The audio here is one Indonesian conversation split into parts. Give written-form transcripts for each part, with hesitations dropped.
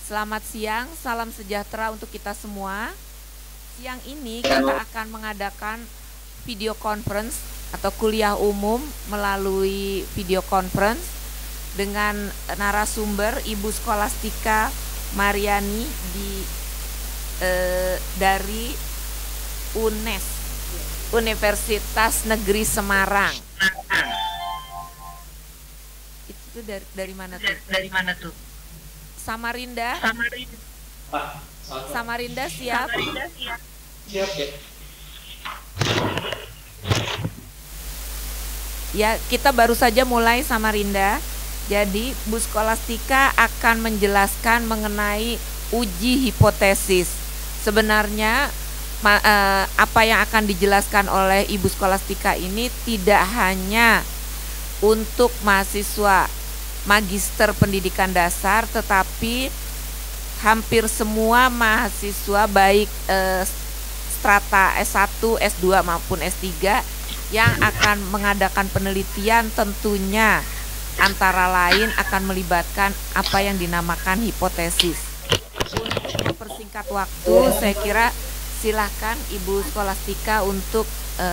Selamat siang, salam sejahtera untuk kita semua. Siang ini kita akan mengadakan video conference atau kuliah umum melalui video conference dengan narasumber Ibu Skolastika Mariani dari UNES, Universitas Negeri Semarang. Itu dari mana tuh? Dari mana tuh? Samarinda. Samarinda siap? Siap ya. Ya, kita baru saja mulai Samarinda. Jadi Bu Skolastika akan menjelaskan mengenai uji hipotesis. Sebenarnya apa yang akan dijelaskan oleh Ibu Skolastika ini tidak hanya untuk mahasiswa Magister Pendidikan Dasar, tetapi hampir semua mahasiswa baik strata S1, S2 maupun S3 yang akan mengadakan penelitian tentunya antara lain akan melibatkan apa yang dinamakan hipotesis. Untuk mempersingkat waktu, saya kira silakan Ibu Skolastika untuk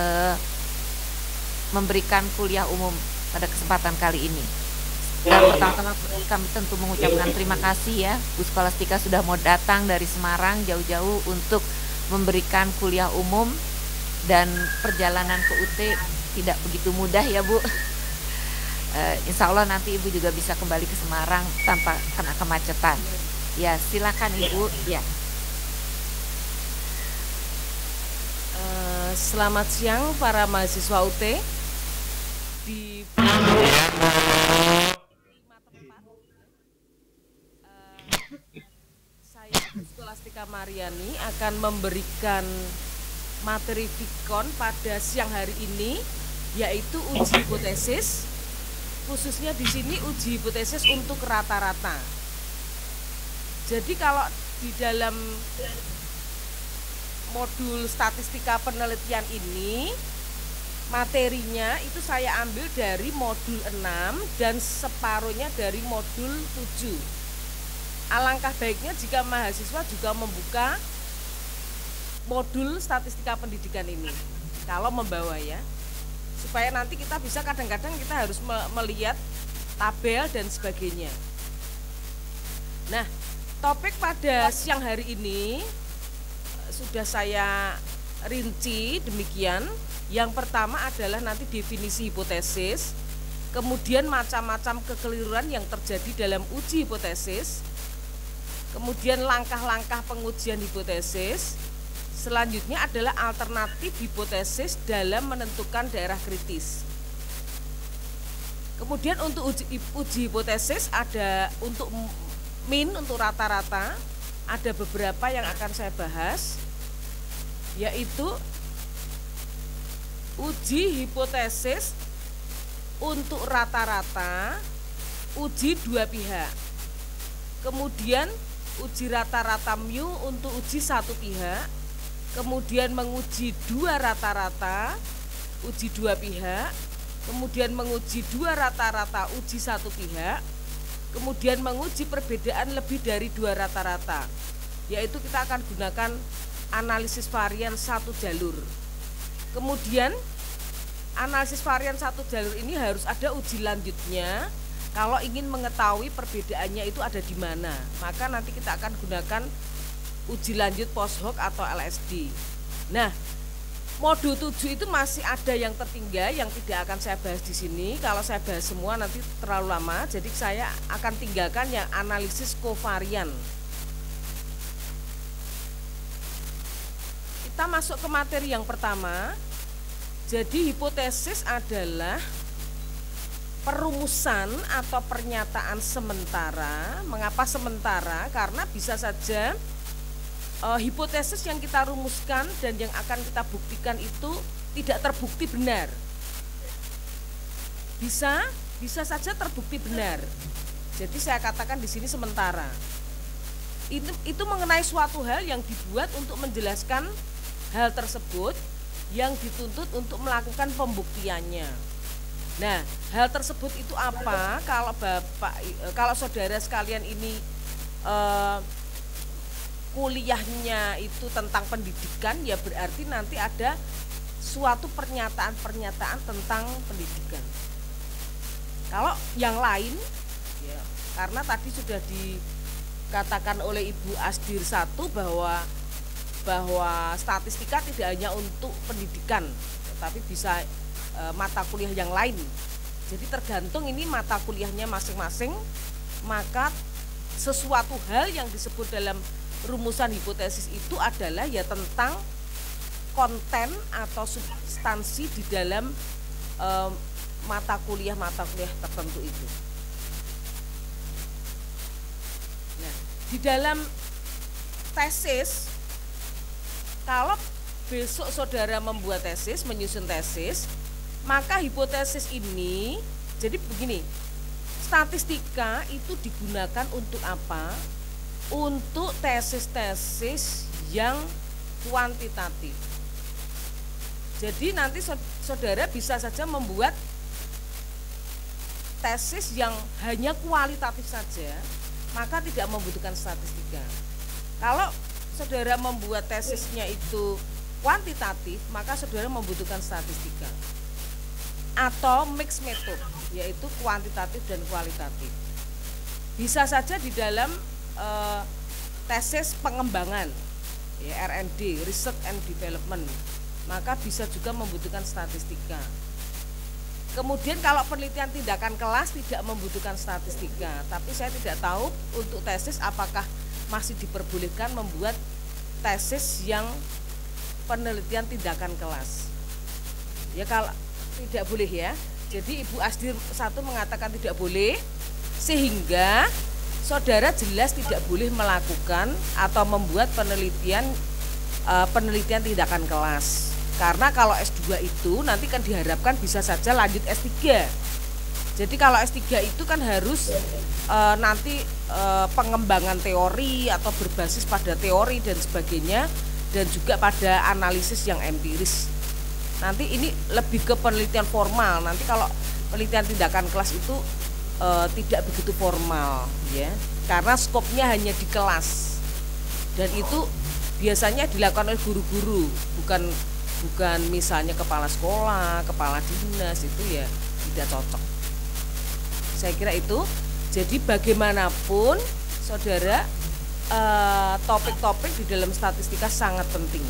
memberikan kuliah umum pada kesempatan kali ini. Dan pertama-tama kami tentu mengucapkan terima kasih ya, Bu Skolastika sudah mau datang dari Semarang jauh-jauh untuk memberikan kuliah umum, dan perjalanan ke UT tidak begitu mudah ya Bu. Insya Allah nanti Ibu juga bisa kembali ke Semarang tanpa kena kemacetan. Ya, silakan Ibu. Ya. Selamat siang para mahasiswa UT. Di saya Skolastika Mariani akan memberikan materi Vikon pada siang hari ini, yaitu uji hipotesis. Khususnya di sini uji hipotesis untuk rata-rata. Jadi kalau di dalam modul statistika penelitian ini, materinya itu saya ambil dari modul 6 dan separuhnya dari modul 7. Alangkah baiknya jika mahasiswa juga membuka modul statistika pendidikan ini, kalau membawa ya, supaya nanti kita bisa, kadang-kadang kita harus melihat tabel dan sebagainya. Nah, topik pada siang hari ini sudah saya rinci demikian. Yang pertama adalah nanti definisi hipotesis, kemudian macam-macam kekeliruan yang terjadi dalam uji hipotesis, kemudian langkah-langkah pengujian hipotesis, selanjutnya adalah alternatif hipotesis dalam menentukan daerah kritis. Kemudian untuk uji hipotesis ada untuk min, untuk rata-rata, ada beberapa yang akan saya bahas, yaitu uji hipotesis untuk rata-rata, uji dua pihak. Kemudian uji rata-rata mu untuk uji satu pihak. Kemudian menguji dua rata-rata, uji dua pihak. Kemudian menguji dua rata-rata, uji satu pihak. Kemudian menguji perbedaan lebih dari dua rata-rata, yaitu kita akan gunakan analisis varian satu jalur. Kemudian analisis varian satu jalur ini harus ada uji lanjutnya. Kalau ingin mengetahui perbedaannya itu ada di mana, maka nanti kita akan gunakan uji lanjut post hoc atau LSD. Nah, modul 7 itu masih ada yang tertinggal yang tidak akan saya bahas di sini. Kalau saya bahas semua nanti terlalu lama, jadi saya akan tinggalkan yang analisis kovarian. Kita masuk ke materi yang pertama. Jadi hipotesis adalah perumusan atau pernyataan sementara. Mengapa sementara? Karena bisa saja hipotesis yang kita rumuskan dan yang akan kita buktikan itu tidak terbukti benar. Bisa saja terbukti benar. Jadi saya katakan di sini sementara. Itu mengenai suatu hal yang dibuat untuk menjelaskan hal tersebut yang dituntut untuk melakukan pembuktiannya. Nah, hal tersebut itu apa? Kalau saudara sekalian ini eh, kuliahnya itu tentang pendidikan, ya berarti nanti ada suatu pernyataan-pernyataan tentang pendidikan. Kalau yang lain, ya, karena tadi sudah dikatakan oleh Ibu Asdir satu bahwa statistika tidak hanya untuk pendidikan, tetapi bisa mata kuliah yang lain. Jadi tergantung ini mata kuliahnya masing-masing, maka sesuatu hal yang disebut dalam rumusan hipotesis itu adalah ya tentang konten atau substansi di dalam mata kuliah tertentu itu. Nah, di dalam tesis, kalau besok saudara membuat tesis, menyusun tesis, maka hipotesis ini, jadi begini, statistika itu digunakan untuk apa? Untuk tesis-tesis yang kuantitatif. Jadi nanti saudara bisa saja membuat tesis yang hanya kualitatif saja, maka tidak membutuhkan statistika. Kalau saudara membuat tesisnya itu kuantitatif, maka saudara membutuhkan statistika. Atau mix method, yaitu kuantitatif dan kualitatif. Bisa saja di dalam tesis pengembangan, ya, R&D, Research and Development, maka bisa juga membutuhkan statistika. Kemudian kalau penelitian tindakan kelas tidak membutuhkan statistika, tapi saya tidak tahu untuk tesis apakah masih diperbolehkan membuat tesis yang penelitian tindakan kelas. Ya kalau tidak boleh ya. Jadi Ibu Asdir satu mengatakan tidak boleh, sehingga saudara jelas tidak boleh melakukan atau membuat penelitian tindakan kelas. Karena kalau S2 itu nanti kan diharapkan bisa saja lanjut S3. Jadi kalau S3 itu kan harus nanti pengembangan teori atau berbasis pada teori dan sebagainya, dan juga pada analisis yang empiris. Nanti ini lebih ke penelitian formal. Nanti kalau penelitian tindakan kelas itu tidak begitu formal, ya, karena skopnya hanya di kelas, dan itu biasanya dilakukan oleh guru-guru, bukan misalnya kepala sekolah, kepala dinas, itu ya tidak cocok. Saya kira itu. Jadi bagaimanapun saudara, topik-topik di dalam statistika sangat penting.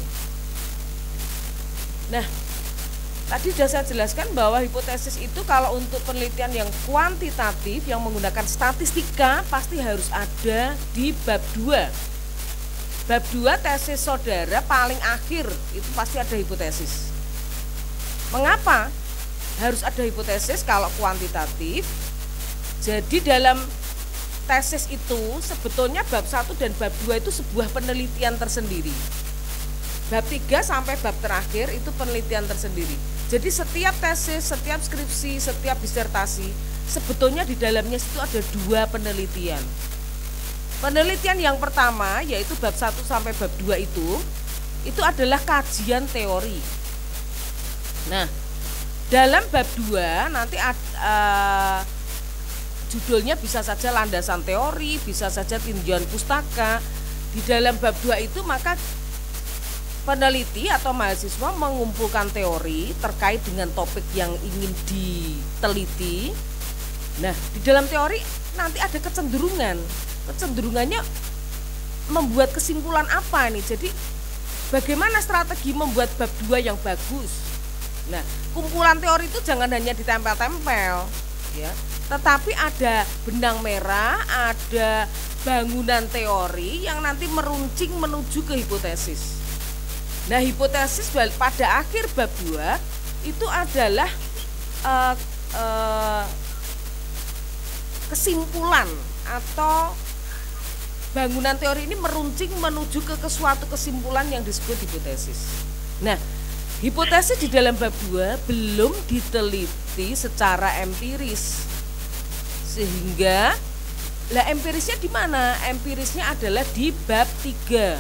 Nah, tadi sudah saya jelaskan bahwa hipotesis itu kalau untuk penelitian yang kuantitatif yang menggunakan statistika pasti harus ada di bab 2. Bab 2 tesis saudara paling akhir itu pasti ada hipotesis. Mengapa harus ada hipotesis kalau kuantitatif? Jadi dalam tesis itu sebetulnya bab 1 dan bab 2 itu sebuah penelitian tersendiri. Bab 3 sampai bab terakhir itu penelitian tersendiri. Jadi setiap tesis, setiap skripsi, setiap disertasi sebetulnya di dalamnya itu ada 2 penelitian. Penelitian yang pertama yaitu bab 1 sampai bab 2 itu adalah kajian teori. Nah, dalam bab 2 nanti judulnya bisa saja landasan teori, bisa saja tinjauan pustaka. Di dalam bab 2 itu maka peneliti atau mahasiswa mengumpulkan teori terkait dengan topik yang ingin diteliti. Nah, di dalam teori nanti ada kecenderungannya membuat kesimpulan apa nih. Jadi bagaimana strategi membuat bab 2 yang bagus. Nah, kumpulan teori itu jangan hanya ditempel-tempel, ya, tetapi ada benang merah, ada bangunan teori yang nanti meruncing menuju ke hipotesis. Nah, hipotesis pada akhir bab 2 itu adalah kesimpulan atau bangunan teori ini meruncing menuju ke suatu kesimpulan yang disebut hipotesis. Nah, hipotesis di dalam bab 2 belum diteliti secara empiris. Sehingga empirisnya di mana? Empirisnya adalah di bab 3.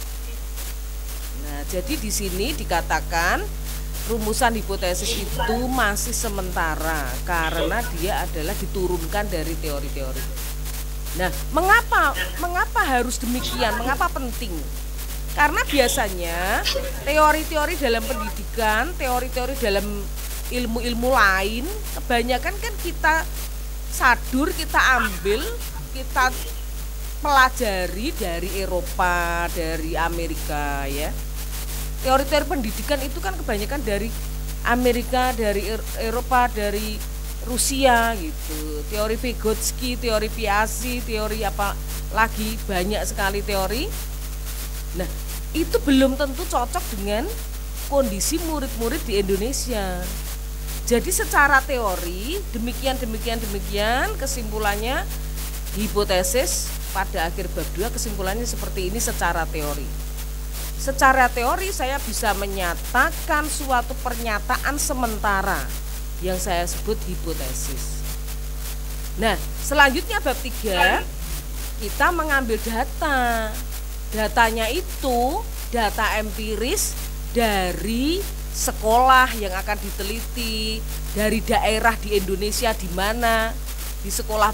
Nah, jadi di sini dikatakan rumusan hipotesis itu masih sementara karena dia adalah diturunkan dari teori-teori. Nah, mengapa harus demikian? Mengapa penting? Karena biasanya teori-teori dalam pendidikan, teori-teori dalam ilmu-ilmu lain, kebanyakan kan kita sadur, kita ambil, kita pelajari dari Eropa, dari Amerika ya. Teori-teori pendidikan itu kan kebanyakan dari Amerika, dari Eropa, dari Rusia gitu. Teori Vygotsky, teori Piaget, teori apa lagi, banyak sekali teori. Nah, itu belum tentu cocok dengan kondisi murid-murid di Indonesia. Jadi secara teori demikian, kesimpulannya hipotesis pada akhir bab 2 kesimpulannya seperti ini secara teori. Secara teori saya bisa menyatakan suatu pernyataan sementara yang saya sebut hipotesis. Nah, selanjutnya bab 3 kita mengambil data. Datanya itu data empiris dari sekolah yang akan diteliti, dari daerah di Indonesia di mana, di sekolah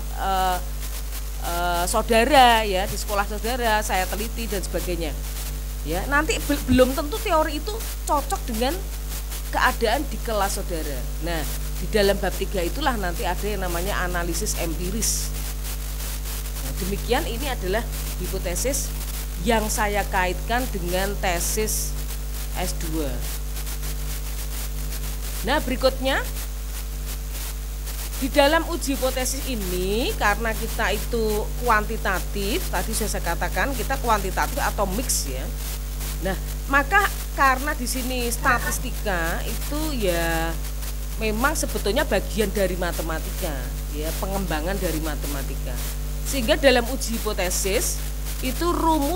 saudara ya, di sekolah saudara saya teliti dan sebagainya. Ya, nanti belum tentu teori itu cocok dengan keadaan di kelas saudara. Nah, di dalam bab 3 itulah nanti ada yang namanya analisis empiris. Nah, demikian ini adalah hipotesis yang saya kaitkan dengan tesis S2. Nah, berikutnya di dalam uji hipotesis ini karena kita itu kuantitatif, tadi saya katakan kita kuantitatif atau mix ya. Nah, maka karena di sini statistika itu ya memang sebetulnya bagian dari matematika, ya, pengembangan dari matematika. Sehingga dalam uji hipotesis itu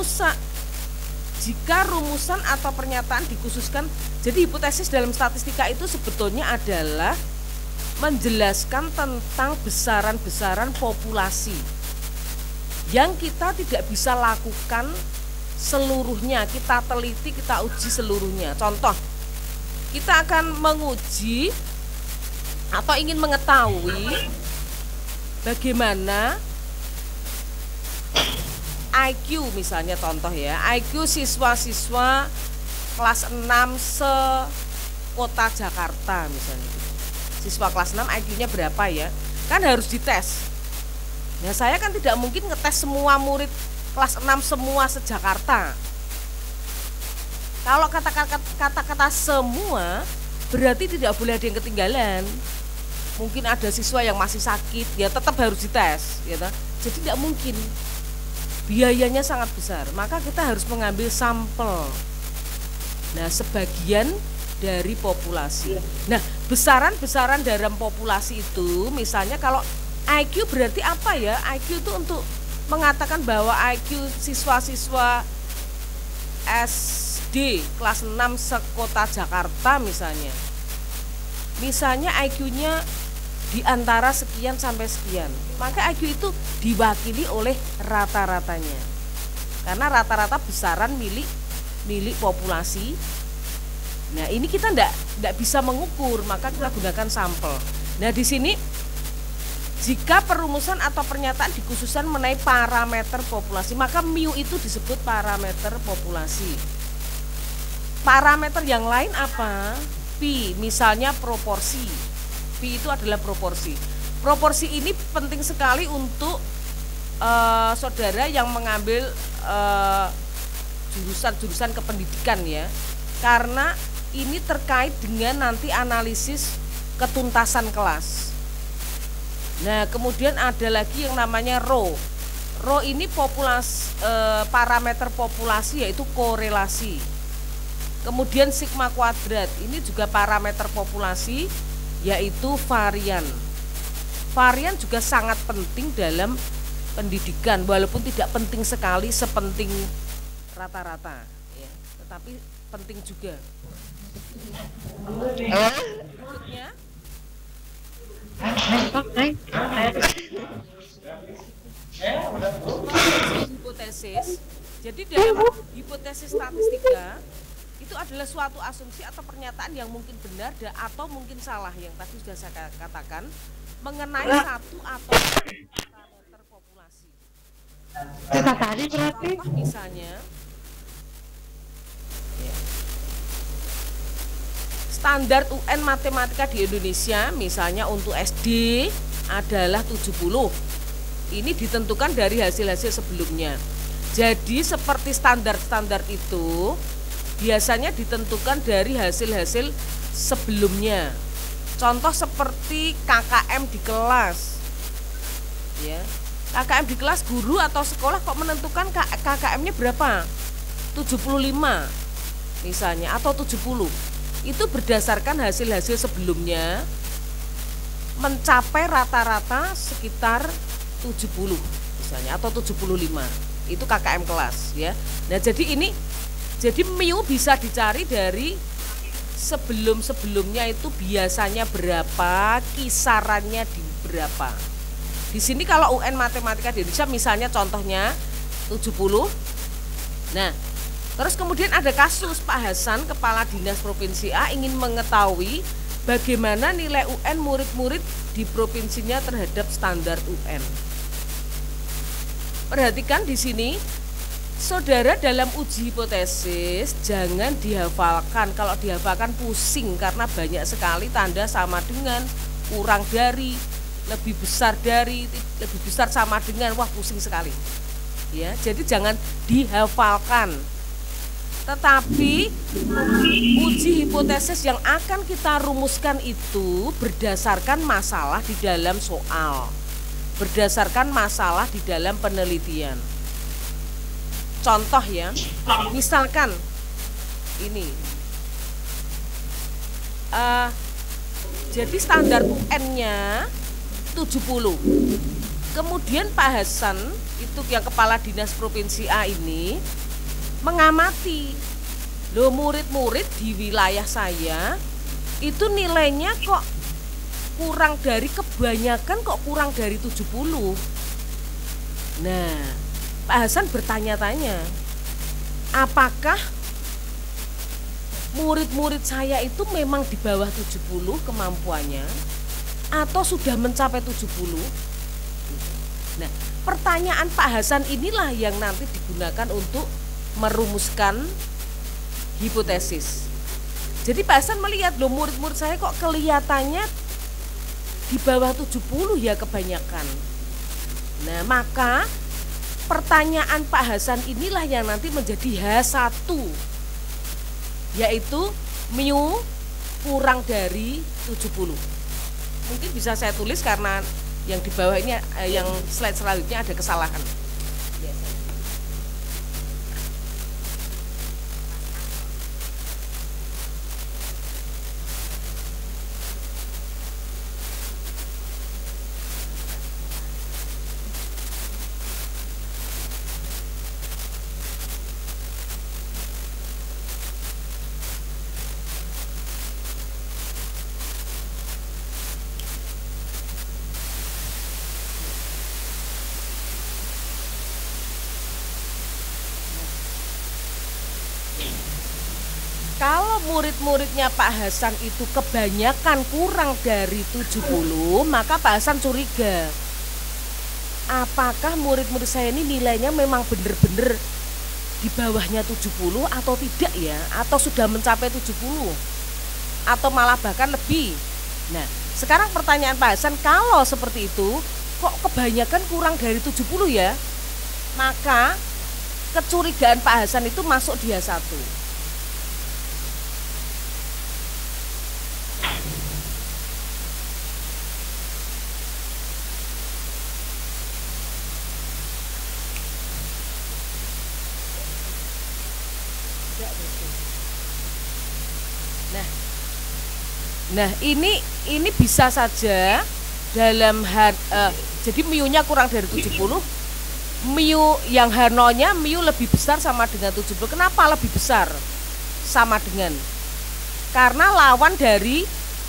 jika rumusan atau pernyataan dikhususkan, jadi hipotesis dalam statistika itu sebetulnya adalah menjelaskan tentang besaran-besaran populasi yang kita tidak bisa lakukan seluruhnya, kita teliti, kita uji seluruhnya. Contoh, kita akan menguji atau ingin mengetahui bagaimana IQ misalnya, contoh ya, IQ siswa-siswa kelas 6 se-kota Jakarta misalnya. Siswa kelas 6 IQ-nya berapa ya? Kan harus dites. Nah, saya kan tidak mungkin ngetes semua murid kelas 6 semua se-Jakarta. Kalau kata-kata semua berarti tidak boleh ada yang ketinggalan. Mungkin ada siswa yang masih sakit, ya tetap harus dites, ya. Jadi tidak mungkin. Biayanya sangat besar, maka kita harus mengambil sampel. Nah, sebagian dari populasi. Nah, besaran-besaran dalam populasi itu, misalnya kalau IQ berarti apa ya? IQ itu untuk mengatakan bahwa IQ siswa-siswa SD kelas 6 sekota Jakarta misalnya. Misalnya IQ-nya di antara sekian sampai sekian, maka IQ itu diwakili oleh rata-ratanya, karena rata-rata besaran milik populasi. Nah, ini kita tidak bisa mengukur, maka kita gunakan sampel. Nah, di sini jika perumusan atau pernyataan dikhususkan mengenai parameter populasi, maka mu itu disebut parameter populasi. Parameter yang lain apa? Pi, misalnya proporsi. Pi itu adalah proporsi. Proporsi ini penting sekali untuk saudara yang mengambil jurusan kependidikan ya, karena ini terkait dengan nanti analisis ketuntasan kelas. Nah, kemudian ada lagi yang namanya rho. Rho ini parameter populasi, yaitu korelasi. Kemudian sigma kuadrat, ini juga parameter populasi, yaitu varian. Varian juga sangat penting dalam pendidikan, walaupun tidak penting sekali sepenting rata-rata ya, tetapi penting juga. Berikutnya hipotesis. Jadi dalam hipotesis statistika itu adalah suatu asumsi atau pernyataan yang mungkin benar atau mungkin salah, yang tadi sudah saya katakan mengenai satu atau parameter populasi. Tiga kali berarti. Contoh misalnya ya, standar UN matematika di Indonesia misalnya untuk SD adalah 70. Ini ditentukan dari hasil-hasil sebelumnya. Jadi seperti standar-standar itu biasanya ditentukan dari hasil-hasil sebelumnya. Contoh seperti KKM di kelas. Ya. KKM di kelas, guru atau sekolah kok menentukan KKM-nya berapa? 75 misalnya atau 70. Itu berdasarkan hasil-hasil sebelumnya mencapai rata-rata sekitar 70 misalnya atau 75. Itu KKM kelas ya. Nah, jadi MIU bisa dicari dari sebelum-sebelumnya itu biasanya berapa, kisarannya di berapa. Di sini kalau UN matematika di Indonesia misalnya contohnya 70. Nah, terus kemudian ada kasus Pak Hasan, Kepala Dinas Provinsi A ingin mengetahui bagaimana nilai UN murid-murid di provinsinya terhadap standar UN. Perhatikan di sini, saudara dalam uji hipotesis jangan dihafalkan. Kalau dihafalkan pusing karena banyak sekali tanda sama dengan, kurang dari, lebih besar dari, lebih besar sama dengan, wah pusing sekali. Ya, jadi jangan dihafalkan. Tetapi uji hipotesis yang akan kita rumuskan itu berdasarkan masalah di dalam soal, berdasarkan masalah di dalam penelitian. Contoh ya, misalkan ini, jadi standar UN-nya 70. Kemudian Pak Hasan itu yang Kepala Dinas Provinsi A ini mengamati, loh murid-murid di wilayah saya itu nilainya kok kurang dari, kebanyakan kok kurang dari 70. Nah, Pak Hasan bertanya-tanya, apakah murid-murid saya itu memang di bawah 70 kemampuannya atau sudah mencapai 70? Nah, pertanyaan Pak Hasan inilah yang nanti digunakan untuk merumuskan hipotesis. Jadi Pak Hasan melihat, loh murid-murid saya kok kelihatannya di bawah 70 ya kebanyakan. Nah, maka pertanyaan Pak Hasan inilah yang nanti menjadi H1, yaitu MIU kurang dari 70. Mungkin bisa saya tulis karena yang di bawah ini, yang slide selanjutnya ada kesalahan. Kalau murid-muridnya Pak Hasan itu kebanyakan kurang dari 70, maka Pak Hasan curiga. Apakah murid-murid saya ini nilainya memang benar-benar di bawahnya 70 atau tidak ya? Atau sudah mencapai 70? Atau malah bahkan lebih? Nah, sekarang pertanyaan Pak Hasan, kalau seperti itu, kok kebanyakan kurang dari 70 ya? Maka kecurigaan Pak Hasan itu masuk di H1. Nah, ini bisa saja dalam jadi MIU-nya kurang dari 70, MIU yang H0-nya MIU lebih besar sama dengan 70. Kenapa lebih besar sama dengan? Karena lawan dari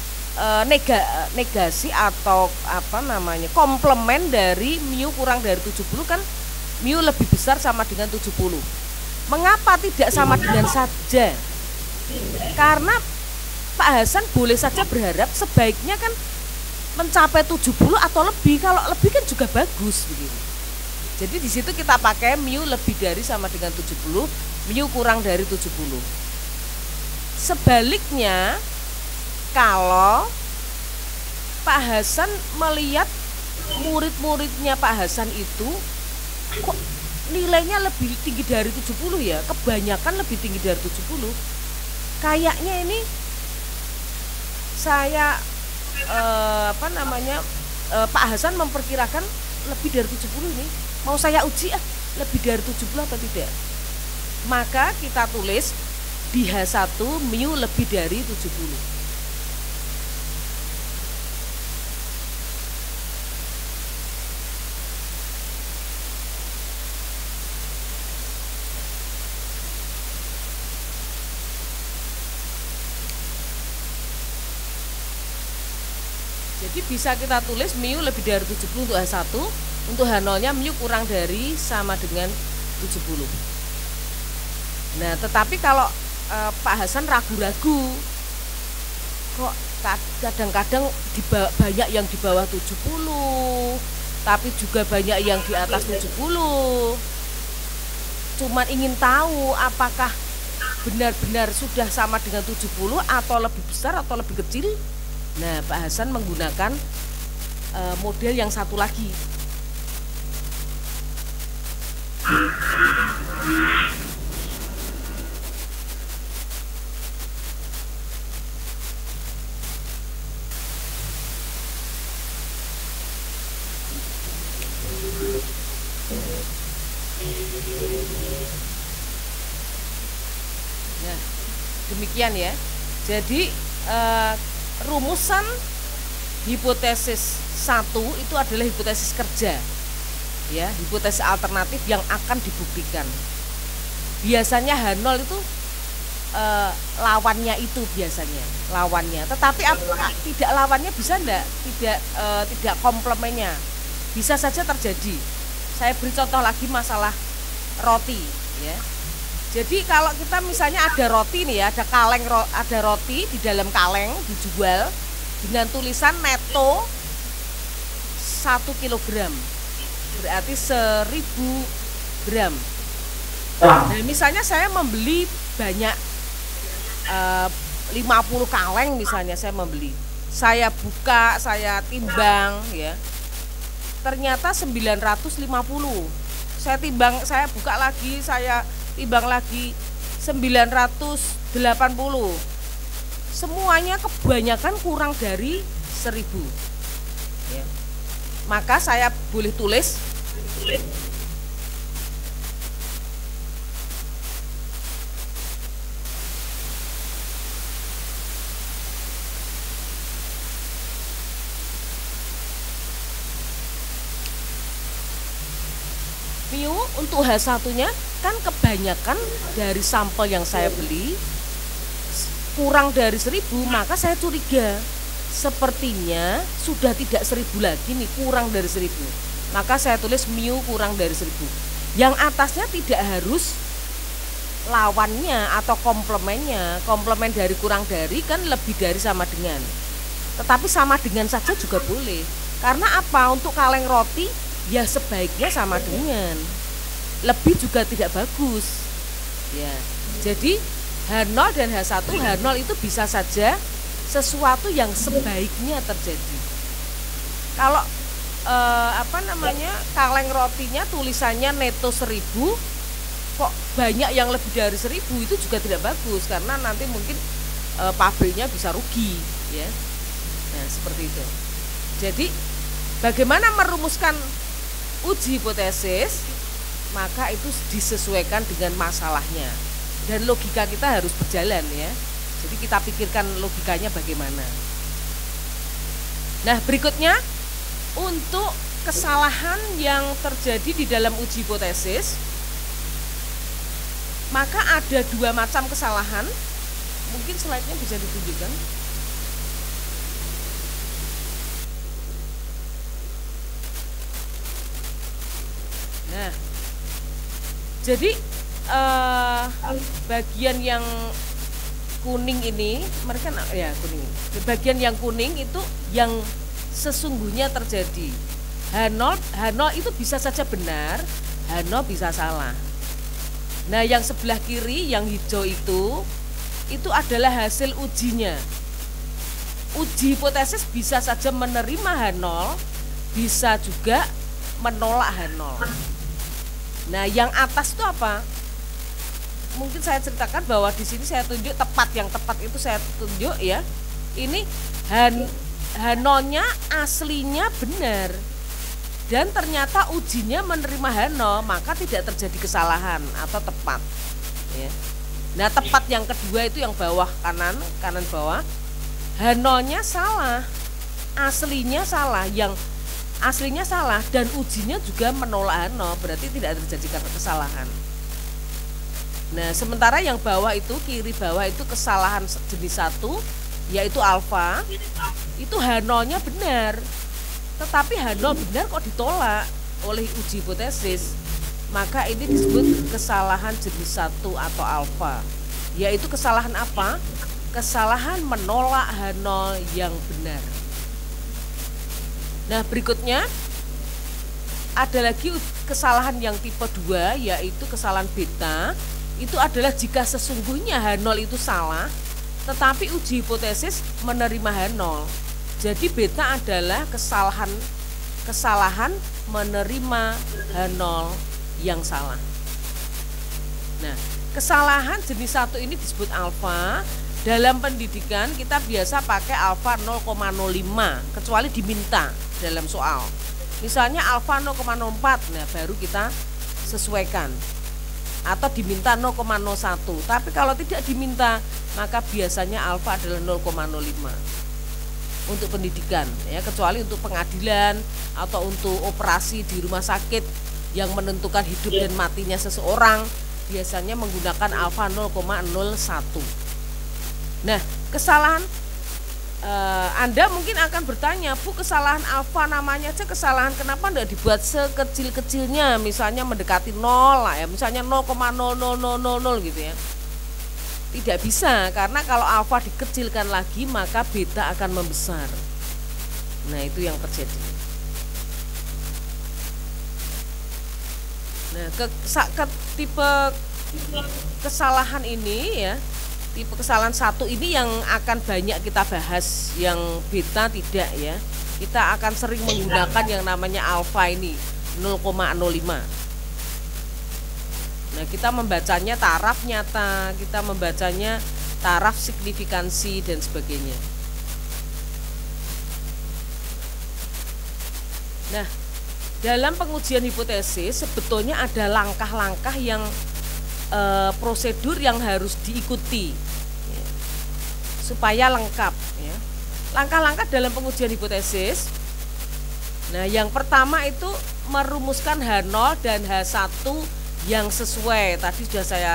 negasi atau komplement dari MIU kurang dari 70 kan MIU lebih besar sama dengan 70. Mengapa tidak sama dengan saja? Karena Pak Hasan boleh saja berharap sebaiknya kan mencapai 70 atau lebih. Kalau lebih kan juga bagus begitu. Jadi di situ kita pakai mu lebih dari sama dengan 70, mu kurang dari 70. Sebaliknya, kalau Pak Hasan melihat murid-muridnya Pak Hasan itu kok nilainya lebih tinggi dari 70 ya, kebanyakan lebih tinggi dari 70. Kayaknya ini saya Pak Hasan memperkirakan lebih dari 70 ini. Mau saya uji lebih dari 70 atau tidak. Maka kita tulis di H1 mu lebih dari 70. Jadi bisa kita tulis mu lebih dari 70 untuk H1, untuk H0-nya mu kurang dari sama dengan 70. Nah, tetapi kalau Pak Hasan ragu-ragu, kok kadang-kadang banyak yang di bawah 70, tapi juga banyak yang di atas 70. Cuman ingin tahu apakah benar-benar sudah sama dengan 70 atau lebih besar atau lebih kecil. Nah, Pak Hasan menggunakan model yang satu lagi. Nah, demikian ya. Jadi rumusan hipotesis 1 itu adalah hipotesis kerja, ya, hipotesis alternatif yang akan dibuktikan. Biasanya H0 itu lawannya itu biasanya lawannya, tetapi tidak lawannya bisa enggak? Tidak komplemennya bisa saja terjadi. Saya beri contoh lagi masalah roti, ya. Jadi kalau kita misalnya ada roti nih ya, ada roti di dalam kaleng dijual dengan tulisan neto 1 kilogram, berarti 1000 gram. Nah, misalnya saya membeli banyak 50 kaleng misalnya saya membeli. Saya buka, saya timbang ya. Ternyata 950. Saya timbang, saya buka lagi, saya timbang lagi 980. Semuanya kebanyakan kurang dari 1000 ya. Maka saya boleh tulis mu untuk H1-nya kan kebanyakan dari sampel yang saya beli kurang dari 1000, maka saya curiga sepertinya sudah tidak 1000 lagi nih, kurang dari 1000. Maka saya tulis mu kurang dari 1000. Yang atasnya tidak harus lawannya atau komplemennya. Komplemen dari kurang dari kan lebih dari sama dengan. Tetapi sama dengan saja juga boleh. Karena apa? Untuk kaleng roti ya sebaiknya sama dengan. Lebih juga tidak bagus. Ya. Jadi H0 dan H1, H0 itu bisa saja sesuatu yang sebaiknya terjadi. Kalau kaleng rotinya tulisannya neto 1000, kok banyak yang lebih dari 1000, itu juga tidak bagus karena nanti mungkin pabriknya bisa rugi, ya. Nah, seperti itu. Jadi bagaimana merumuskan uji hipotesis? Maka itu disesuaikan dengan masalahnya. Dan logika kita harus berjalan ya. Jadi kita pikirkan logikanya bagaimana. Nah, berikutnya untuk kesalahan yang terjadi di dalam uji hipotesis, maka ada 2 macam kesalahan. Mungkin slide-nya bisa ditunjukkan. Nah, jadi bagian yang kuning ini, mereka ya kuning. Bagian yang kuning itu yang sesungguhnya terjadi. H0 itu bisa saja benar, H0 bisa salah. Nah, yang sebelah kiri yang hijau itu adalah hasil ujinya. Uji hipotesis bisa saja menerima H0, bisa juga menolak H0. Nah, yang atas itu apa? Mungkin saya ceritakan bahwa di sini saya tunjuk yang tepat itu saya tunjuk ya. Ini H0-nya aslinya benar. Dan ternyata ujinya menerima H0, maka tidak terjadi kesalahan atau tepat. Ya. Nah, tepat yang kedua itu yang bawah kanan bawah. H0-nya salah, aslinya salah, yang aslinya salah dan ujinya juga menolak H0, berarti tidak terjadi kesalahan. Nah, sementara yang bawah itu, kiri bawah itu kesalahan jenis 1, yaitu alfa, itu H0-nya benar. Tetapi H0 benar kok ditolak oleh uji hipotesis. Maka ini disebut kesalahan jenis 1 atau alfa. Yaitu kesalahan apa? Kesalahan menolak H0 yang benar. Nah, berikutnya ada lagi kesalahan yang tipe 2, yaitu kesalahan beta. Itu adalah jika sesungguhnya H0 itu salah, tetapi uji hipotesis menerima H0. Jadi beta adalah kesalahan menerima H0 yang salah. Nah, kesalahan jenis 1 ini disebut alfa. Dalam pendidikan kita biasa pakai alfa 0,05, kecuali diminta dalam soal. Misalnya alfa 0,04, nah baru kita sesuaikan. Atau diminta 0,01. Tapi kalau tidak diminta, maka biasanya alfa adalah 0,05. Untuk pendidikan ya, kecuali untuk pengadilan atau untuk operasi di rumah sakit yang menentukan hidup dan matinya seseorang, biasanya menggunakan alfa 0,01. Nah, kesalahan Anda mungkin akan bertanya, Bu, kesalahan alfa namanya aja kesalahan, kenapa tidak dibuat sekecil-kecilnya, misalnya mendekati 0 lah ya, misalnya 0,00000 gitu ya. Tidak bisa, karena kalau alfa dikecilkan lagi maka beta akan membesar. Nah, itu yang terjadi. Nah, tipe kesalahan ini ya, tipe kesalahan 1 ini yang akan banyak kita bahas, yang beta tidak ya. Kita akan sering menggunakan yang namanya alfa ini 0,05. Nah, kita membacanya taraf nyata, kita membacanya taraf signifikansi dan sebagainya. Nah, dalam pengujian hipotesis sebetulnya ada langkah-langkah yang prosedur yang harus diikuti ya, supaya lengkap ya. Langkah-langkah dalam pengujian hipotesis. Nah, yang pertama itu merumuskan H0 dan H1 yang sesuai. Tadi sudah saya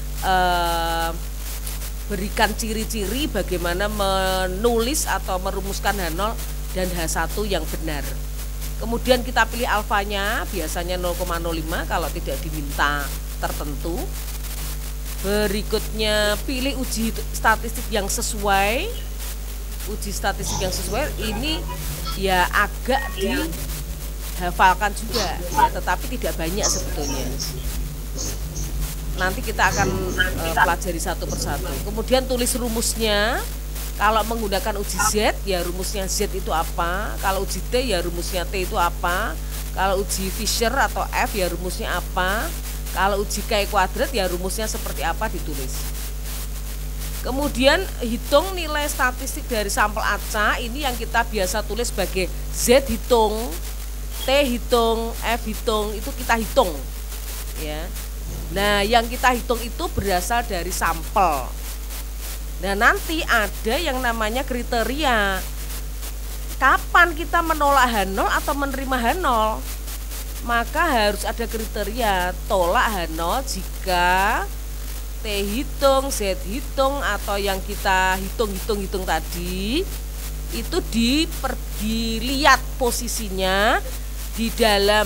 berikan ciri-ciri bagaimana menulis atau merumuskan H0 dan H1 yang benar. Kemudian kita pilih alfanya, biasanya 0,05 kalau tidak diminta tertentu. Berikutnya pilih uji statistik yang sesuai. Uji statistik yang sesuai ini ya agak dihafalkan juga ya, tetapi tidak banyak sebetulnya. Nanti kita akan pelajari satu persatu. Kemudian tulis rumusnya. Kalau menggunakan uji Z ya rumusnya Z itu apa. Kalau uji T ya rumusnya T itu apa. Kalau uji Fisher atau F ya rumusnya apa. Kalau uji K kuadrat ya rumusnya seperti apa ditulis. Kemudian hitung nilai statistik dari sampel acak. Ini yang kita biasa tulis sebagai Z hitung, T hitung, F hitung, itu kita hitung ya. Nah, yang kita hitung itu berasal dari sampel. Nah, nanti ada yang namanya kriteria. Kapan kita menolak H0 atau menerima H0? Maka harus ada kriteria tolak H0 jika T hitung, Z hitung atau yang kita hitung tadi itu dilihat posisinya di dalam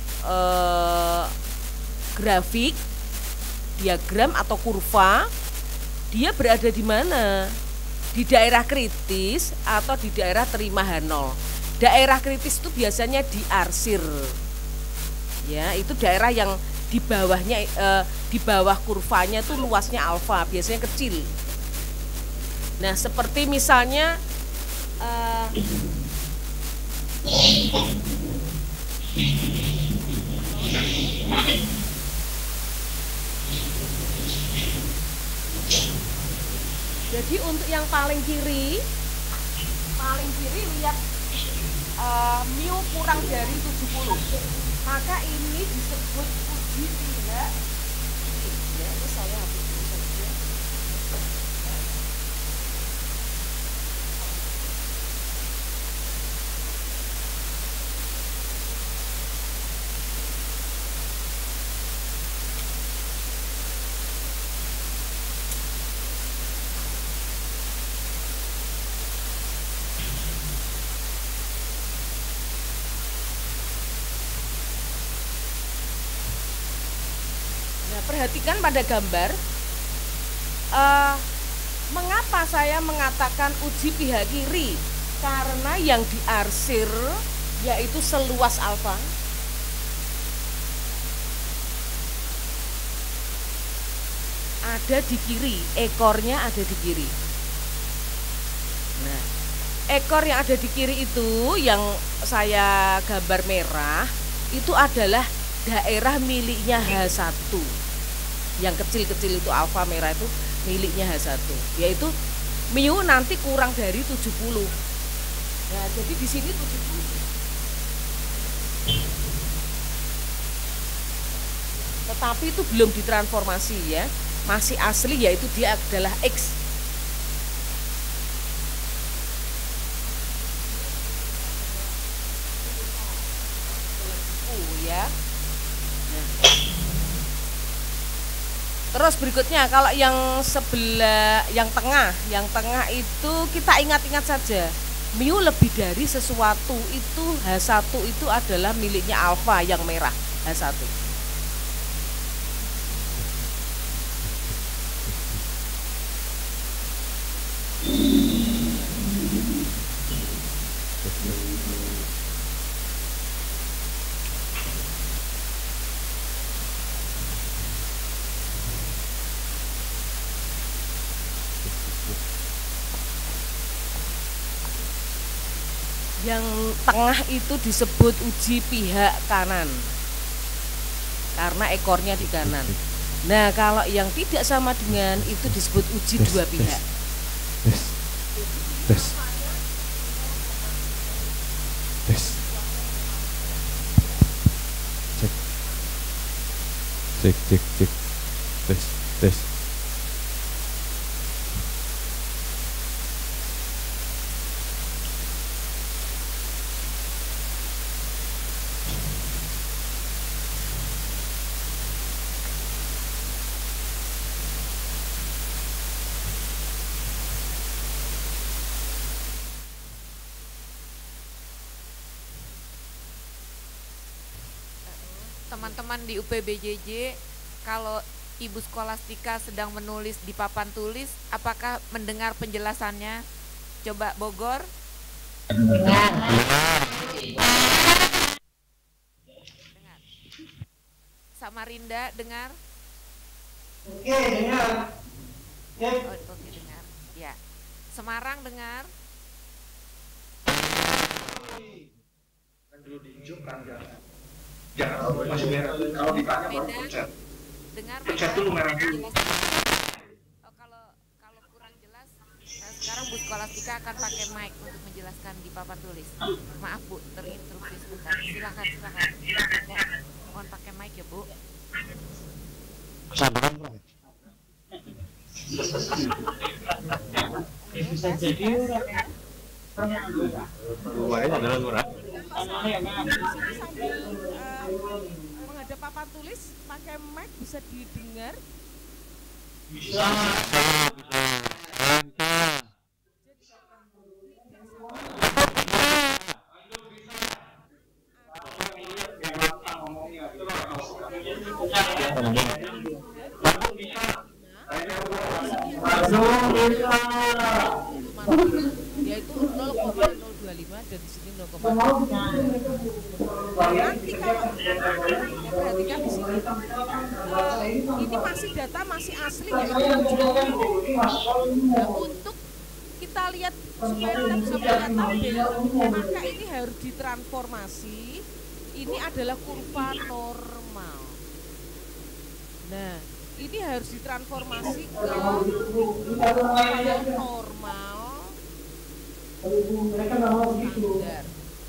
grafik, diagram atau kurva, dia berada di mana? Di daerah kritis atau di daerah terima H0. daerah kritis itu biasanya di arsir. Ya, itu daerah yang di bawahnya di bawah kurvanya itu luasnya alfa, biasanya kecil. Nah, seperti misalnya jadi untuk yang paling kiri lihat mu kurang dari 70. Maka ini disebut uji pihak kiri. Ya, ini saya hapus dulu saja. Perhatikan pada gambar, mengapa saya mengatakan uji pihak kiri? Karena yang diarsir yaitu seluas alfa ada di kiri, ekornya ada di kiri. Nah, ekor yang ada di kiri itu yang saya gambar merah itu adalah daerah miliknya H1. Yang kecil-kecil itu alfa merah itu miliknya H1, yaitu mu nanti kurang dari 70. Nah, jadi di sini 70. Tetapi itu belum ditransformasi ya, masih asli, yaitu dia adalah X. Ya. Terus berikutnya kalau yang sebelah, yang tengah itu kita ingat-ingat saja, mu lebih dari sesuatu itu H1 itu adalah miliknya alfa yang merah H1. Yang tengah itu disebut uji pihak kanan karena ekornya di kanan. Nah, kalau yang tidak sama dengan itu disebut uji dua pihak. Tes. Teman-teman di UPBJJ, kalau Ibu Skolastika sedang menulis di papan tulis, apakah mendengar penjelasannya? Coba Bogor. Dengar. Samarinda dengar? Oke, dengar. Oke, dengar. Ya. Semarang dengar? Dulu diinjukkan jangan masih merah. Kalau ditanya baru pencet. Dengar? Pencet dulu merah dulu. Oh, kalau kurang jelas, sekarang Bu Skolastika akan pakai mic untuk menjelaskan di papan tulis. Maaf Bu, terinterupsi sebentar. Silakan. Ya, mohon pakai mic ya Bu. Sabaran Bu. Bisa jadi Luarnya adalah murah. Menghadap papan tulis pakai mic bisa didengar. bisa. Yaitu 0,025. dan di sini 0,5. Nanti kalau ya perhatikan di sini, ini masih data masih asli ya. Nah, untuk kita lihat supaya kita bisa melihat tabel, maka ini harus ditransformasi. Ini adalah kurva normal. Nah, ini harus ditransformasi ke kurva yang normal standar.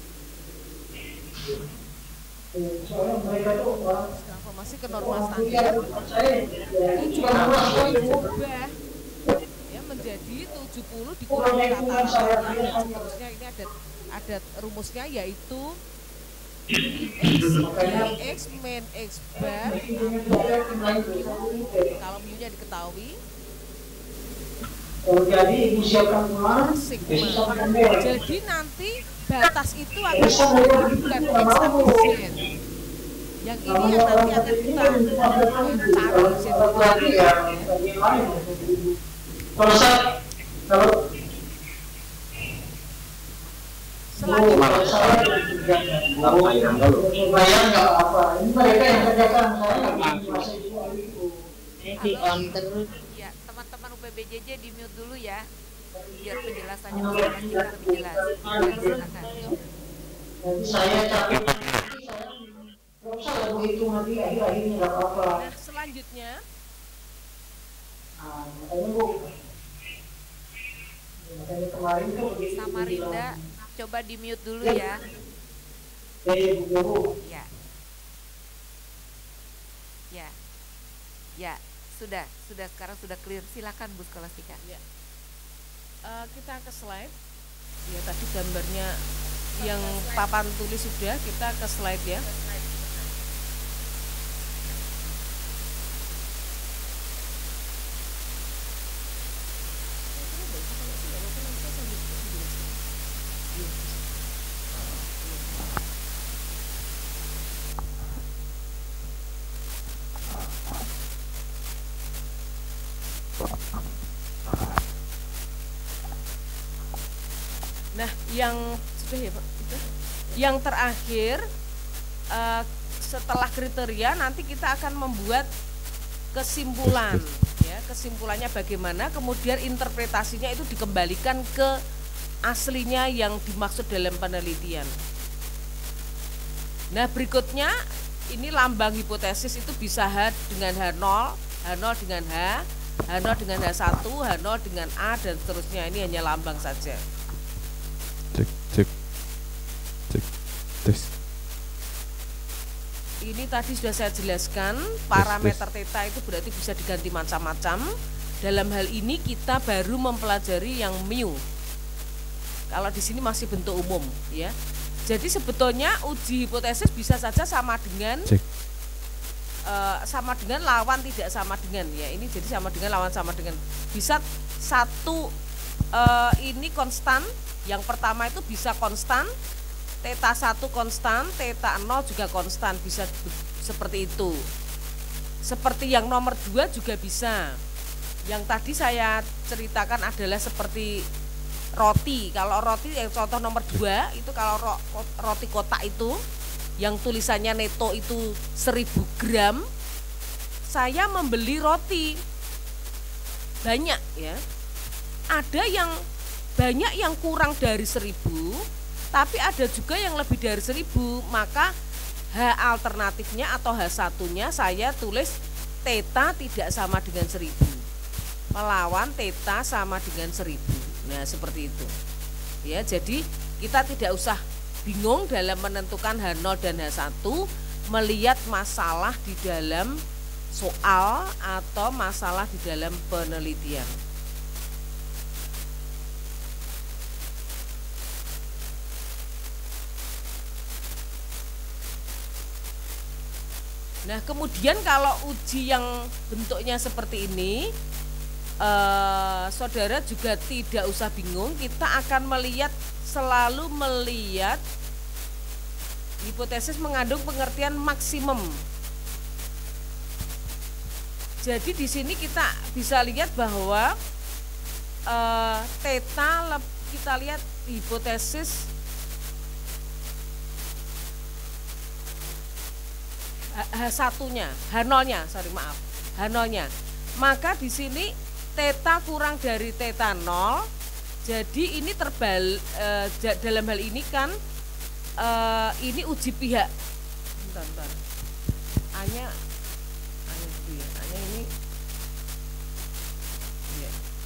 Transformasi ke normal standar. Ini juga berubah ya menjadi 70 dikurangi rata-ratanya dan seterusnya. Ini ada rumusnya, yaitu X min X bar kalau mu-nya diketahui sigma. Jadi nanti batas itu akan bukan X tapi Z. Yang ini yang nanti akan kita cari Ya, teman-teman UPBJJ di mute dulu ya, biar penjelasannya kita lebih jelas. Silakan. Nah, selanjutnya Samarinda, coba di mute dulu ya. Ya. Ya. Ya, sudah sekarang sudah clear. Silakan Bu Skolastika. ya. Kita ke slide. Ya, tadi gambarnya yang papan tulis sudah, kita ke slide ya. Nah, yang sudah ya Pak, sudah. Yang terakhir setelah kriteria nanti kita akan membuat kesimpulan ya. Kesimpulannya bagaimana, kemudian interpretasinya itu dikembalikan ke aslinya yang dimaksud dalam penelitian. Nah, berikutnya ini lambang hipotesis itu bisa H dengan H0, H0 dengan H, H0 dengan H1, H0 dengan A dan seterusnya. Ini hanya lambang saja. Cek tes. Ini tadi sudah saya jelaskan, parameter theta itu berarti bisa diganti macam-macam. Dalam hal ini kita baru mempelajari yang mu. Kalau di sini masih bentuk umum ya. Jadi sebetulnya uji hipotesis bisa saja sama dengan sama dengan lawan tidak sama dengan ya. Ini jadi sama dengan lawan sama dengan. Bisa satu ini konstan. Yang pertama itu bisa konstan, theta 1 konstan, theta 0 juga konstan, bisa seperti itu. Seperti yang nomor 2 juga bisa. Yang tadi saya ceritakan adalah seperti roti. Kalau roti yang contoh nomor 2 itu kalau roti kotak itu yang tulisannya neto itu 1000 gram, saya membeli roti banyak ya. Ada yang banyak yang kurang dari 1000, tapi ada juga yang lebih dari 1000, maka H alternatifnya atau H1-nya saya tulis theta tidak sama dengan 1000, melawan theta sama dengan 1000. Nah, seperti itu. Ya, jadi kita tidak usah bingung dalam menentukan H0 dan H1, melihat masalah di dalam soal atau masalah di dalam penelitian. Nah, kemudian kalau uji yang bentuknya seperti ini, saudara juga tidak usah bingung, kita akan selalu melihat hipotesis mengandung pengertian maksimum. Jadi di sini kita bisa lihat bahwa theta, kita lihat hipotesis H1-nya, H0-nya, H0-nya. Maka di sini theta kurang dari theta 0. Jadi ini dalam hal ini kan ini uji pihak. Bentar. A-nya dulu ya. A-nya ini ya.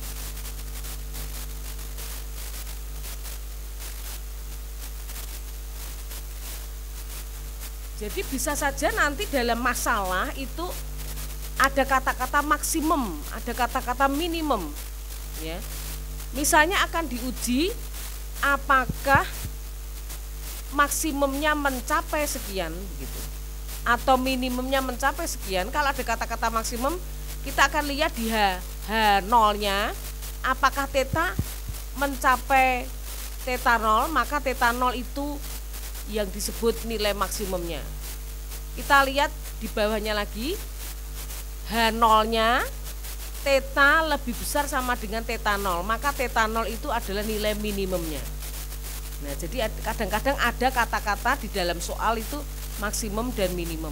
Jadi bisa saja nanti dalam masalah itu ada kata-kata maksimum, ada kata-kata minimum, ya. Misalnya akan diuji apakah maksimumnya mencapai sekian, gitu, atau minimumnya mencapai sekian. Kalau ada kata-kata maksimum, kita akan lihat di H0-nya, apakah theta mencapai theta 0, maka theta 0 itu yang disebut nilai maksimumnya. Kita lihat di bawahnya lagi, H0-nya theta lebih besar sama dengan theta 0, maka theta 0 itu adalah nilai minimumnya. Nah, jadi kadang-kadang ada kata-kata di dalam soal itu maksimum dan minimum.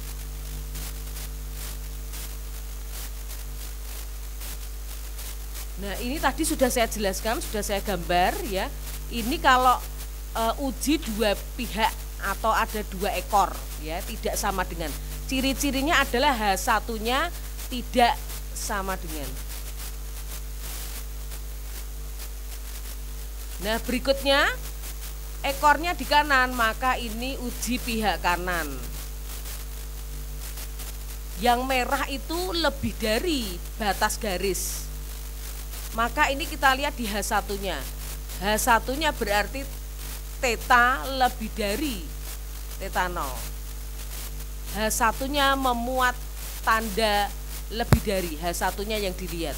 Nah, ini tadi sudah saya jelaskan, sudah saya gambar ya. Ini kalau uji dua pihak atau ada dua ekor, ya, tidak sama dengan. Ciri-cirinya adalah H1-nya tidak sama dengan. Nah, berikutnya ekornya di kanan, maka ini uji pihak kanan. Yang merah itu lebih dari batas garis, maka ini kita lihat di H1-nya. H1-nya berarti theta lebih dari theta 0. H1-nya memuat tanda lebih dari, H1-nya yang dilihat.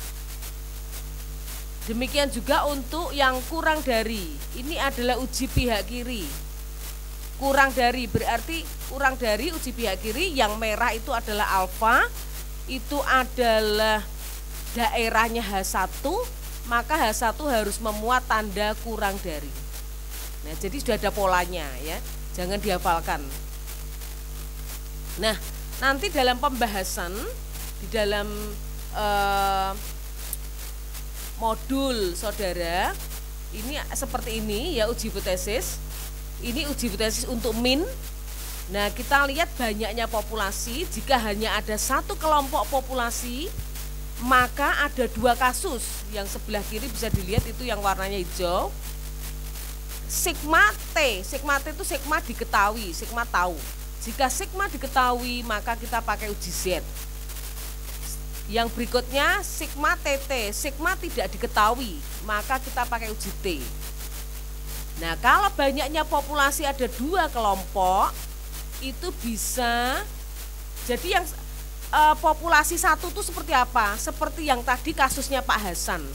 Demikian juga untuk yang kurang dari, ini adalah uji pihak kiri. Kurang dari berarti kurang dari uji pihak kiri, yang merah itu adalah alfa, itu adalah daerahnya H1, maka H1 harus memuat tanda kurang dari. Nah, jadi sudah ada polanya ya, jangan dihafalkan. Nah, nanti dalam pembahasan di dalam modul saudara, ini seperti ini ya uji hipotesis. Ini uji hipotesis untuk min. Nah, kita lihat banyaknya populasi. Jika hanya ada satu kelompok populasi, maka ada dua kasus. Yang sebelah kiri bisa dilihat itu yang warnanya hijau. Sigma T itu sigma diketahui, sigma tahu. Jika sigma diketahui, maka kita pakai uji Z. Yang berikutnya sigma TT, sigma tidak diketahui, maka kita pakai uji T. Nah, kalau banyaknya populasi ada dua kelompok, itu bisa jadi yang populasi satu itu seperti apa? Seperti yang tadi kasusnya Pak Hasan.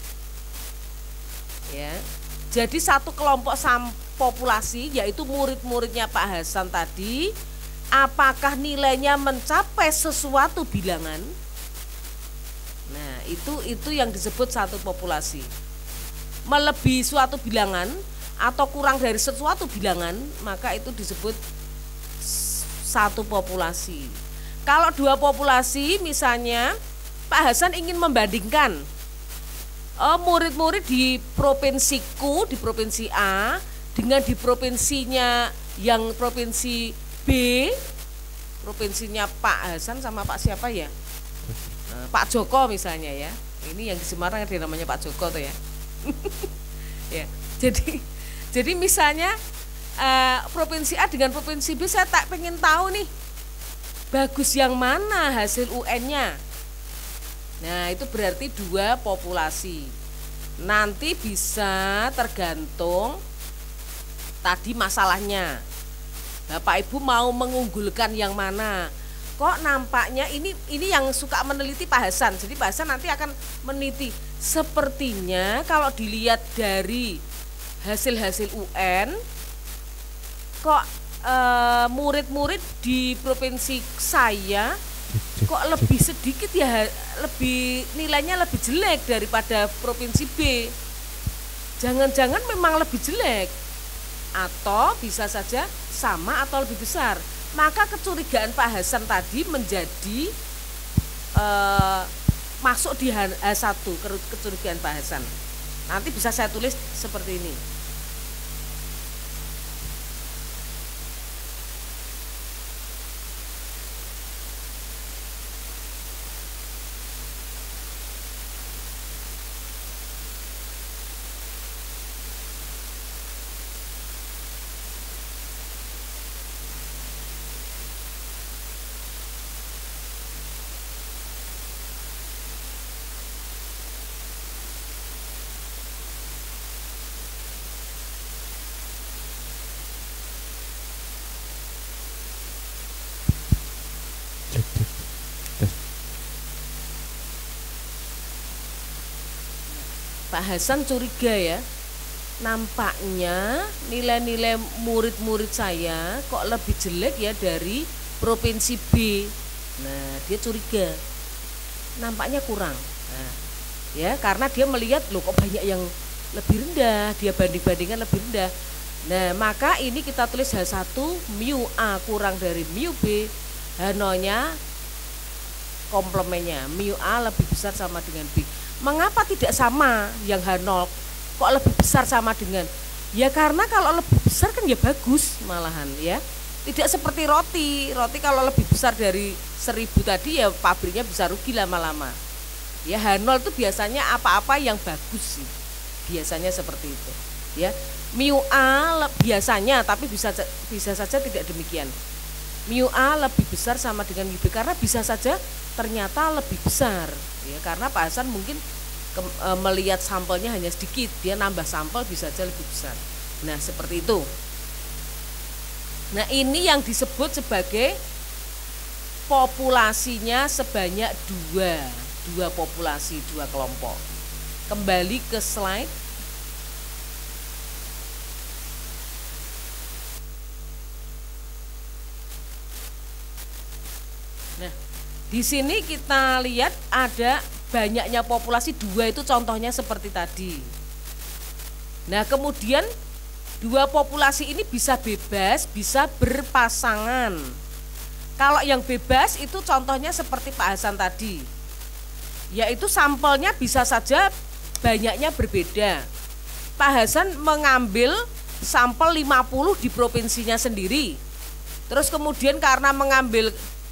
Ya. Jadi satu kelompok populasi, yaitu murid-muridnya Pak Hasan tadi, apakah nilainya mencapai sesuatu bilangan? Nah, itu yang disebut satu populasi. Melebihi suatu bilangan atau kurang dari sesuatu bilangan, maka itu disebut satu populasi. Kalau dua populasi, misalnya Pak Hasan ingin membandingkan murid-murid di provinsiku, di provinsi A, dengan di provinsinya yang provinsi B, provinsinya Pak Hasan sama Pak siapa ya? Pak Joko misalnya ya. Ini yang di Semarang ada namanya Pak Joko tuh ya. Ya. Jadi misalnya provinsi A dengan provinsi B, saya tak pengen tahu nih bagus yang mana hasil UN-nya. Nah, itu berarti dua populasi. Nanti bisa tergantung tadi masalahnya. Bapak Ibu mau mengunggulkan yang mana? Kok nampaknya ini yang suka meneliti Pak Hasan. Jadi Pak Hasan nanti akan meneliti. Sepertinya kalau dilihat dari hasil-hasil UN, kok murid-murid di provinsi saya kok lebih sedikit ya, lebih nilainya lebih jelek daripada provinsi B. Jangan-jangan memang lebih jelek, atau bisa saja sama atau lebih besar. maka kecurigaan Pak Hasan tadi menjadi masuk di H1, kecurigaan Pak Hasan. Nanti bisa saya tulis seperti ini. Cek cek. Tes. Pak Hasan curiga ya, nampaknya nilai-nilai murid-murid saya kok lebih jelek ya dari provinsi B. Nah, dia curiga, nampaknya kurang. Nah, ya karena dia melihat loh kok banyak yang lebih rendah, dia banding-bandingkan lebih rendah. Nah, maka ini kita tulis H1 mu A kurang dari mu B, H0-nya komplemennya, mu A lebih besar sama dengan B. Mengapa tidak sama yang H0 kok lebih besar sama dengan? Ya karena kalau lebih besar kan ya bagus malahan ya. Tidak seperti roti kalau lebih besar dari 1000 tadi ya pabriknya bisa rugi lama-lama. Ya H0 itu biasanya apa-apa yang bagus sih. Biasanya seperti itu. Ya. Mu A biasanya tapi bisa saja tidak demikian. Mu A lebih besar sama dengan mu B karena bisa saja ternyata lebih besar ya karena Pak Hasan mungkin melihat sampelnya hanya sedikit, dia nambah sampel bisa saja lebih besar. Nah, seperti itu. Nah, ini yang disebut sebagai populasinya sebanyak dua populasi, dua kelompok. Kembali ke slide. Nah, di sini kita lihat ada banyaknya populasi dua itu contohnya seperti tadi. Nah, kemudian dua populasi ini bisa bebas, bisa berpasangan. Kalau yang bebas itu contohnya seperti Pak Hasan tadi. Yaitu sampelnya bisa saja banyaknya berbeda. Pak Hasan mengambil sampel 50 di provinsinya sendiri. Terus kemudian karena mengambil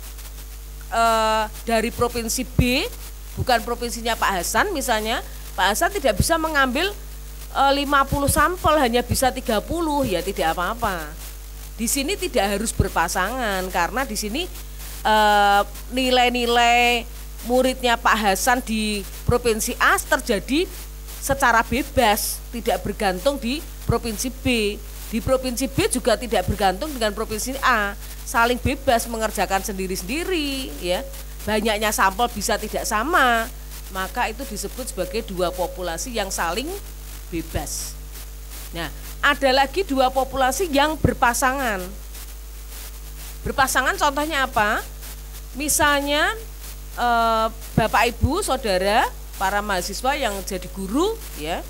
dari provinsi B, bukan provinsinya Pak Hasan misalnya, Pak Hasan tidak bisa mengambil 50 sampel, hanya bisa 30, ya tidak apa-apa. Di sini tidak harus berpasangan karena di sini nilai-nilai muridnya Pak Hasan di provinsi A terjadi secara bebas, tidak bergantung di provinsi B. Di provinsi B juga tidak bergantung dengan provinsi A, saling bebas mengerjakan sendiri-sendiri ya. Banyaknya sampel bisa tidak sama, maka itu disebut sebagai dua populasi yang saling bebas. Nah, ada lagi dua populasi yang berpasangan. Berpasangan contohnya apa? Misalnya Bapak Ibu, Saudara, para mahasiswa yang jadi guru ya,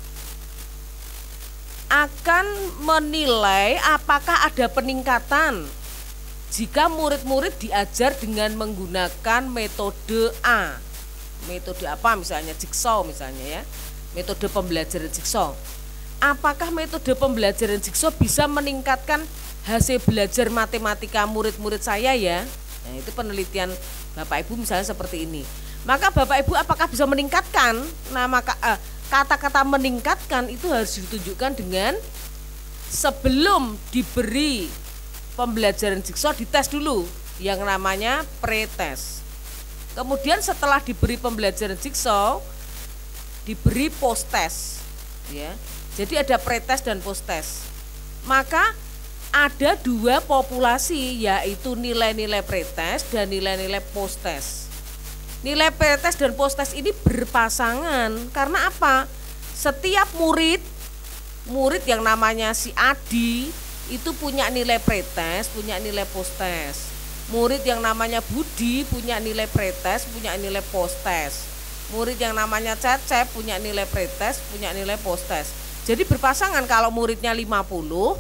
akan menilai apakah ada peningkatan jika murid-murid diajar dengan menggunakan metode A. Metode apa misalnya? Jigsaw misalnya ya. Metode pembelajaran jigsaw. Apakah metode pembelajaran jigsaw bisa meningkatkan hasil belajar matematika murid-murid saya ya? Nah, itu penelitian Bapak Ibu misalnya seperti ini. Maka Bapak Ibu apakah bisa meningkatkan? Nah, maka kata-kata meningkatkan itu harus ditunjukkan dengan sebelum diberi pembelajaran jigsaw dites dulu yang namanya pre-test. Kemudian setelah diberi pembelajaran jigsaw diberi post-test ya. Jadi ada pre-test dan post-test. Maka ada dua populasi yaitu nilai-nilai pre-test dan nilai-nilai post-test. Nilai pre-test dan post-test ini berpasangan karena apa? Setiap murid yang namanya si Adi itu punya nilai pre-test, punya nilai post-test. Murid yang namanya Budi punya nilai pre-test, punya nilai post-test. Murid yang namanya Cecep punya nilai pre-test, punya nilai post-test. Jadi berpasangan kalau muridnya 50,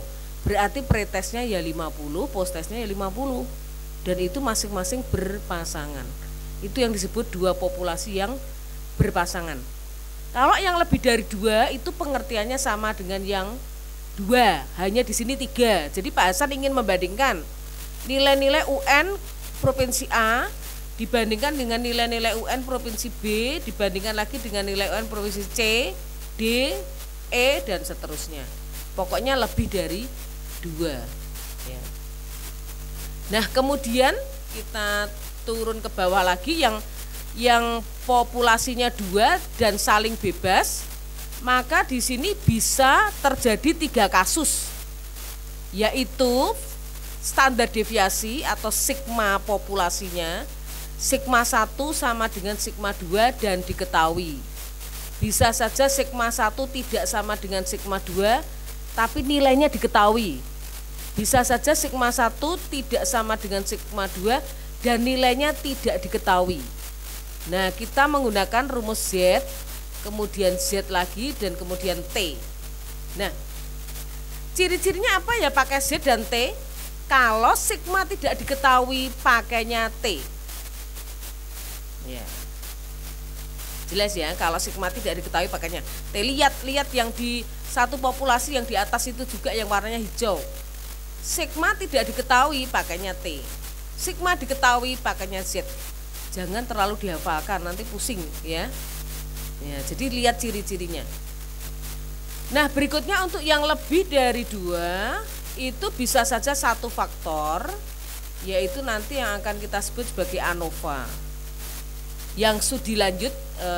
berarti pretestnya ya 50, posttestnya ya 50. Dan itu masing-masing berpasangan. Itu yang disebut dua populasi yang berpasangan. Kalau yang lebih dari 2 itu pengertiannya sama dengan yang 2, hanya di sini 3. Jadi Pak Hasan ingin membandingkan nilai-nilai UN Provinsi A dibandingkan dengan nilai-nilai UN Provinsi B, dibandingkan lagi dengan nilai UN Provinsi C, D, E, dan seterusnya. Pokoknya lebih dari 2 ya. Nah kemudian kita turun ke bawah lagi yang populasinya 2 dan saling bebas, maka di sini bisa terjadi 3 kasus, yaitu standar deviasi atau sigma populasinya sigma 1 sama dengan sigma 2 dan diketahui. Bisa saja sigma 1 tidak sama dengan sigma 2 tapi nilainya diketahui. Bisa saja sigma 1 tidak sama dengan sigma 2 dan nilainya tidak diketahui. Nah, kita menggunakan rumus Z, kemudian Z lagi dan kemudian T. Nah, ciri-cirinya apa ya pakai Z dan T? Kalau sigma tidak diketahui pakainya T. Ya. Jelas ya, kalau sigma tidak diketahui pakainya T. Lihat yang di satu populasi yang di atas itu juga yang warnanya hijau. Sigma tidak diketahui pakainya T. Sigma diketahui pakainya Z. Jangan terlalu dihafalkan, nanti pusing ya. Ya, jadi lihat ciri-cirinya. Nah, berikutnya untuk yang lebih dari 2 itu bisa saja satu faktor, yaitu nanti yang akan kita sebut sebagai ANOVA. Yang studi lanjut,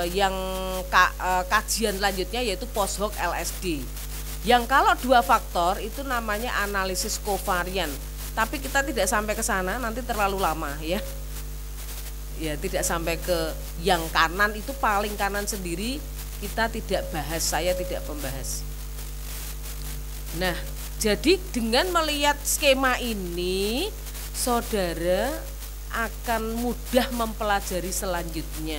kajian lanjutnya yaitu post hoc LSD. Yang kalau 2 faktor itu namanya analisis kovarian. Tapi kita tidak sampai ke sana, nanti terlalu lama ya. Ya, tidak sampai ke yang kanan itu paling kanan sendiri kita tidak bahas, saya tidak membahas. Nah, jadi dengan melihat skema ini, saudara akan mudah mempelajari selanjutnya.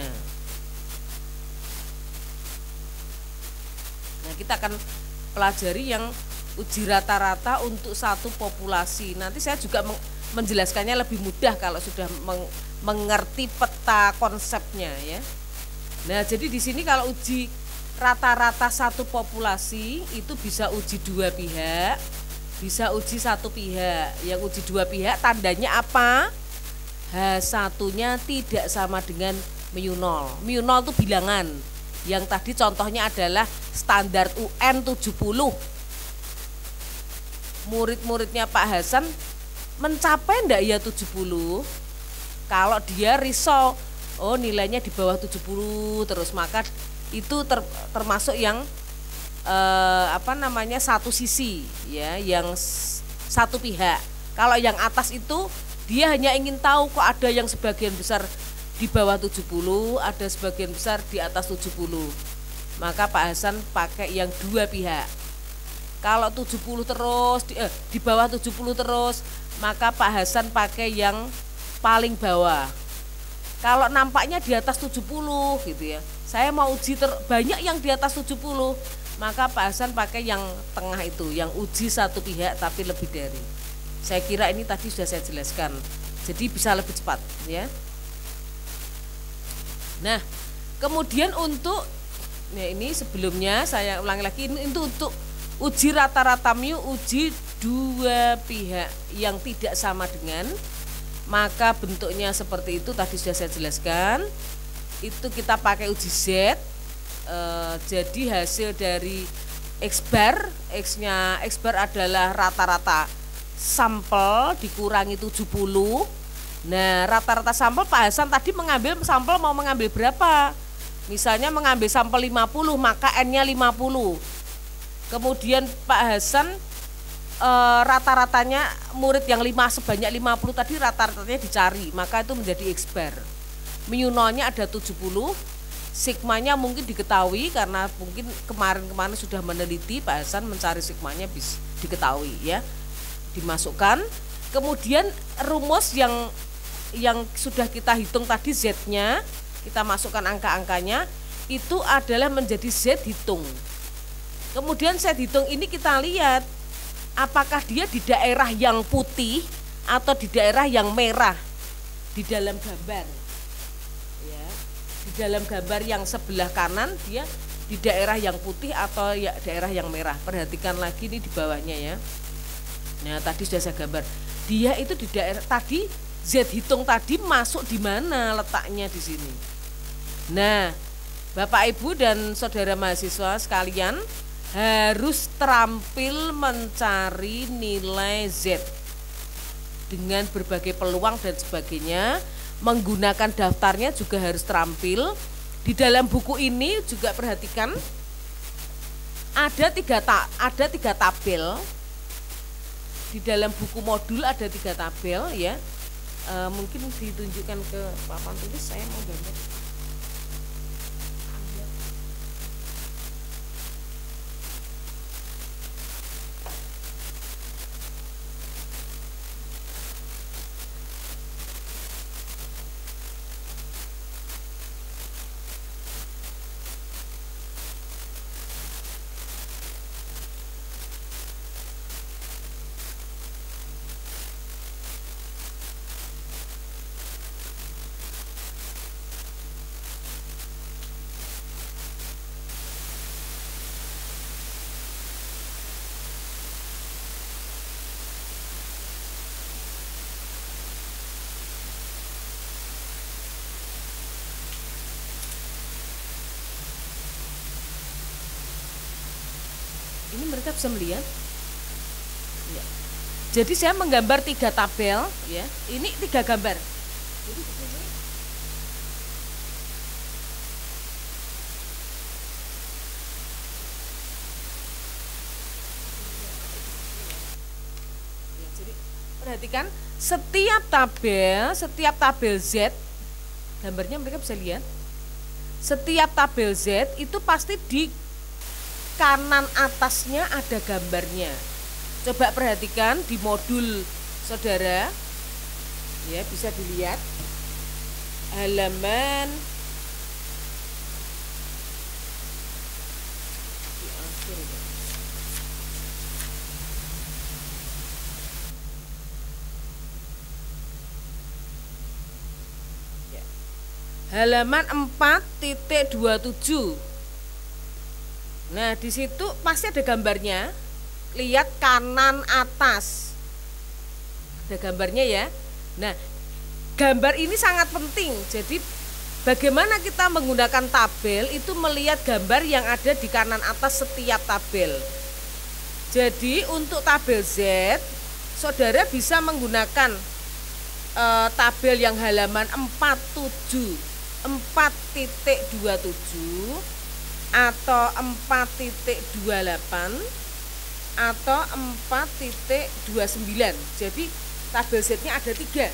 Nah, kita akan pelajari yang uji rata-rata untuk satu populasi. Nanti saya juga menjelaskannya lebih mudah kalau sudah mengerti peta konsepnya ya. Nah, jadi di sini kalau uji rata-rata satu populasi itu bisa uji 2 pihak, bisa uji 1 pihak. Yang uji 2 pihak tandanya apa? H1-nya tidak sama dengan mu0. Mu0 itu bilangan. Yang tadi contohnya adalah standar UN 70. Murid-muridnya Pak Hasan mencapai enggak ya 70? Kalau dia risau, oh nilainya di bawah 70 terus, maka itu termasuk yang satu sisi ya, yang satu pihak. Kalau yang atas itu dia hanya ingin tahu kok ada yang sebagian besar di bawah 70, ada sebagian besar di atas 70. Maka Pak Hasan pakai yang 2 pihak. Kalau 70 terus di bawah 70 terus, maka Pak Hasan pakai yang paling bawah. Kalau nampaknya di atas 70 gitu ya, saya mau uji banyak yang di atas 70, maka Pak Hasan pakai yang tengah itu, yang uji 1 pihak tapi lebih dari. Saya kira ini tadi sudah saya jelaskan, jadi bisa lebih cepat ya. Nah, kemudian untuk ini sebelumnya saya ulangi lagi, ini untuk uji rata-rata mu, uji 2 pihak yang tidak sama dengan, maka bentuknya seperti itu tadi sudah saya jelaskan. Itu kita pakai uji Z. Jadi hasil dari X bar, X bar adalah rata-rata sampel dikurangi 70. Nah, rata-rata sampel Pak Hasan tadi mengambil sampel mau mengambil berapa? Misalnya mengambil sampel 50, maka N-nya 50. Kemudian Pak Hasan rata-ratanya murid yang sebanyak 50 tadi rata-ratanya dicari, maka itu menjadi X bar. Mu0-nya ada 70, sigmanya mungkin diketahui karena mungkin kemarin sudah meneliti, Pak Hasan mencari sigmanya bisa diketahui ya. Dimasukkan, kemudian rumus yang sudah kita hitung tadi Z-nya, kita masukkan angka-angkanya, itu adalah menjadi Z hitung. Kemudian Z hitung ini kita lihat apakah dia di daerah yang putih atau di daerah yang merah di dalam gambar. Ya, di dalam gambar yang sebelah kanan dia di daerah yang putih atau ya daerah yang merah. Perhatikan lagi nih di bawahnya ya. Nah, tadi sudah saya gambar. Dia itu di daerah tadi Z hitung tadi masuk di mana letaknya di sini. Nah, Bapak Ibu dan saudara mahasiswa sekalian harus terampil mencari nilai Z dengan berbagai peluang dan sebagainya. Menggunakan daftarnya juga harus terampil. Di dalam buku ini juga perhatikan ada tiga tabel. Di dalam buku modul ada 3 tabel ya. Mungkin ditunjukkan ke papan tulis, saya mau gambar. Ini mereka bisa melihat ya. Jadi saya menggambar 3 tabel ya. Ini 3 gambar. Jadi di sini ya, jadi perhatikan setiap tabel Z, gambarnya mereka bisa lihat. Setiap tabel Z itu pasti di kanan atasnya ada gambarnya. Coba perhatikan di modul saudara ya, bisa dilihat halaman di akhir ya. Ya. Halaman 4.27. Nah, di situ pasti ada gambarnya. Lihat kanan atas. Ada gambarnya ya. Nah, gambar ini sangat penting. Jadi bagaimana kita menggunakan tabel itu melihat gambar yang ada di kanan atas setiap tabel. Jadi untuk tabel Z, saudara bisa menggunakan tabel yang halaman 4.27 atau 4.28 atau 4.29. Jadi tabel Z-nya ada 3.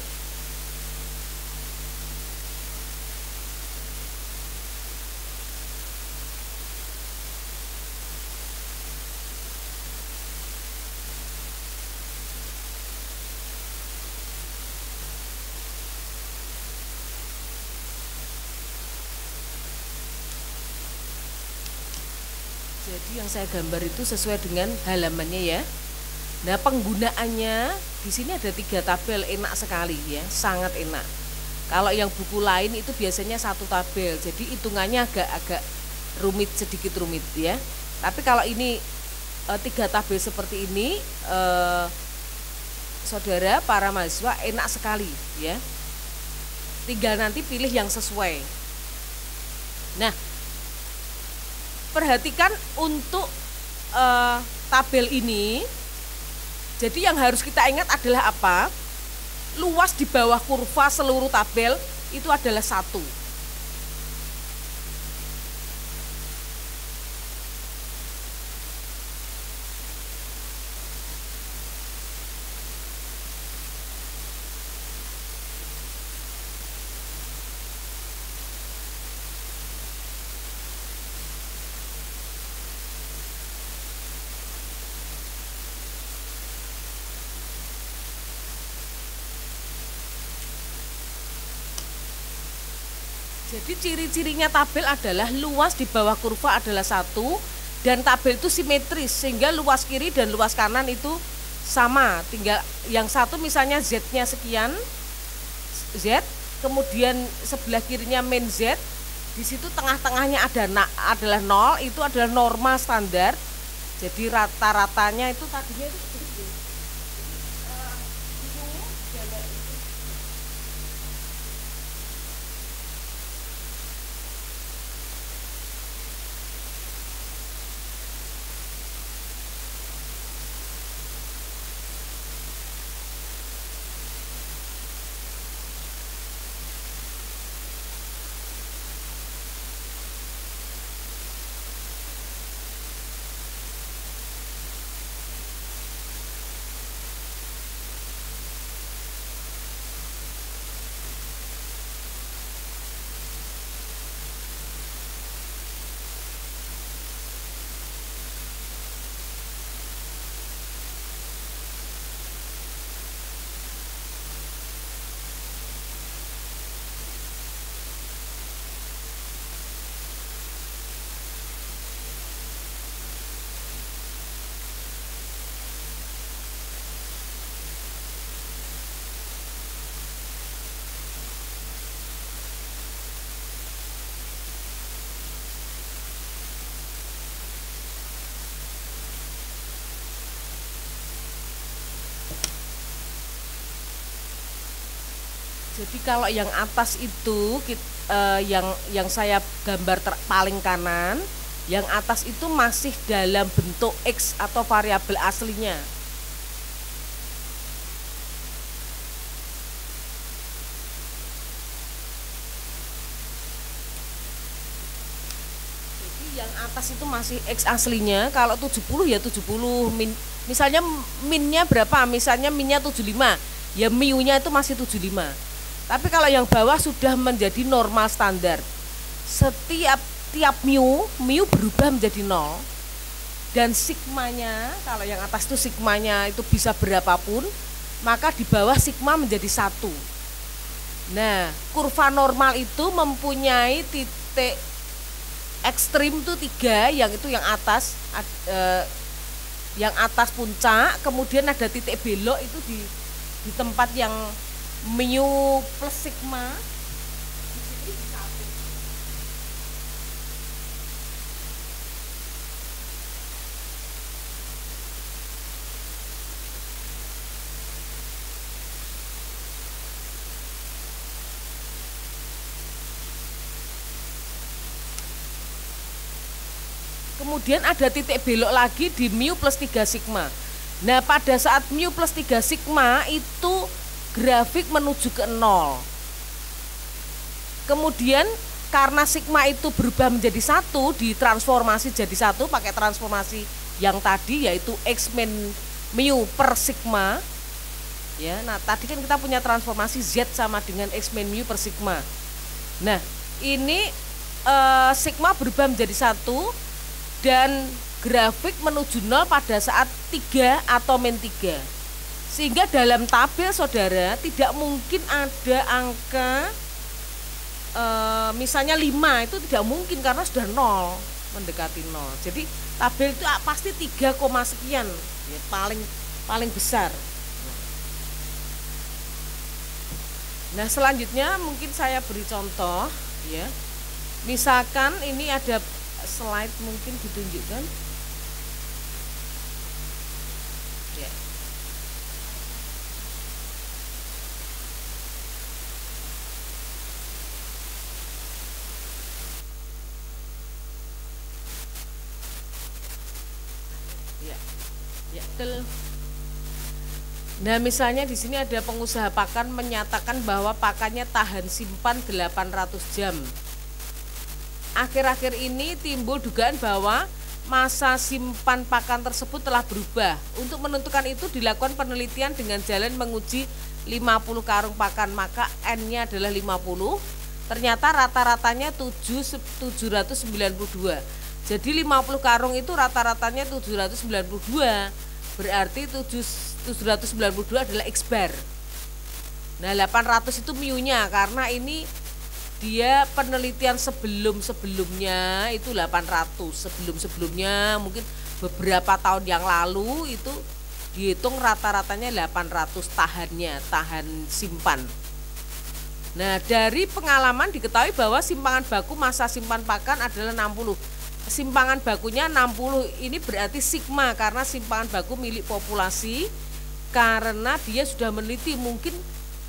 Jadi yang saya gambar itu sesuai dengan halamannya ya. Nah, penggunaannya di sini ada 3 tabel, enak sekali ya, sangat enak. Kalau yang buku lain itu biasanya 1 tabel, jadi hitungannya agak rumit, sedikit rumit ya. Tapi kalau ini 3 tabel seperti ini, saudara para mahasiswa enak sekali ya. Tinggal nanti pilih yang sesuai. Nah, perhatikan untuk tabel ini. Jadi yang harus kita ingat adalah apa? Luas di bawah kurva seluruh tabel itu adalah 1. Jadi ciri-cirinya tabel adalah luas di bawah kurva adalah 1, dan tabel itu simetris sehingga luas kiri dan luas kanan itu sama, tinggal yang satu misalnya Z-nya sekian Z, kemudian sebelah kirinya min Z, di situ tengah-tengahnya adalah 0, itu adalah norma standar. Jadi rata-ratanya itu tadinya itu jadi kalau yang atas itu yang saya gambar paling kanan, yang atas itu masih dalam bentuk X atau variabel aslinya. Jadi yang atas itu masih X aslinya, kalau 70 ya 70, misalnya minnya berapa, misalnya minnya 75, ya mu-nya itu masih 75. Tapi kalau yang bawah sudah menjadi normal standar. Tiap mu berubah menjadi 0. Dan sigmanya, kalau yang atas itu sigmanya itu bisa berapapun, maka di bawah sigma menjadi 1. Nah, kurva normal itu mempunyai titik ekstrim itu 3, yang itu yang atas puncak, kemudian ada titik belok itu di tempat yang mu plus sigma. Kemudian ada titik belok lagi di mu plus 3 sigma. Nah, pada saat mu plus 3 sigma itu grafik menuju ke 0. Kemudian karena sigma itu berubah menjadi 1, ditransformasi jadi 1 pakai transformasi yang tadi yaitu X min mu per sigma. Ya, nah tadi kan kita punya transformasi Z sama dengan X min mu per sigma. Nah, ini sigma berubah menjadi 1 dan grafik menuju 0 pada saat 3 atau min 3. Sehingga dalam tabel saudara tidak mungkin ada angka misalnya 5, itu tidak mungkin karena sudah 0, mendekati 0. Jadi tabel itu pasti 3, sekian ya, paling besar. Nah, selanjutnya mungkin saya beri contoh ya. Misalkan ini ada slide, mungkin ditunjukkan. Ya. Ya, betul. Nah, misalnya di sini ada pengusaha pakan menyatakan bahwa pakannya tahan simpan 800 jam. Akhir-akhir ini timbul dugaan bahwa masa simpan pakan tersebut telah berubah. Untuk menentukan itu dilakukan penelitian dengan jalan menguji 50 karung pakan, maka N-nya adalah 50. Ternyata rata-ratanya 792. Jadi 50 karung itu rata-ratanya 792. Berarti 792 adalah X bar. Nah, 800 itu mu-nya karena ini dia penelitian sebelum-sebelumnya itu 800, sebelum-sebelumnya mungkin beberapa tahun yang lalu itu dihitung rata-ratanya 800 tahan simpan. Nah, dari pengalaman diketahui bahwa simpangan baku masa simpan pakan adalah 60. Simpangan bakunya 60 ini berarti sigma karena simpangan baku milik populasi, karena dia sudah meneliti mungkin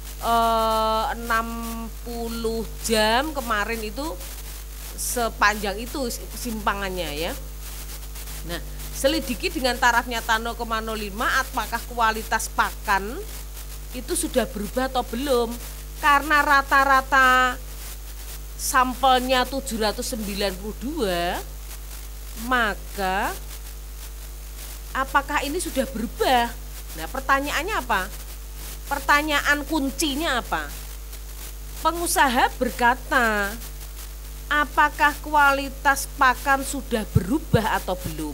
60 jam kemarin itu sepanjang itu simpangannya ya. Nah, selidiki dengan tarafnya 0,05 apakah kualitas pakan itu sudah berubah atau belum, karena rata-rata sampelnya 792, maka apakah ini sudah berubah? Nah, pertanyaannya apa? Pertanyaan kuncinya apa? Pengusaha berkata, apakah kualitas pakan sudah berubah atau belum?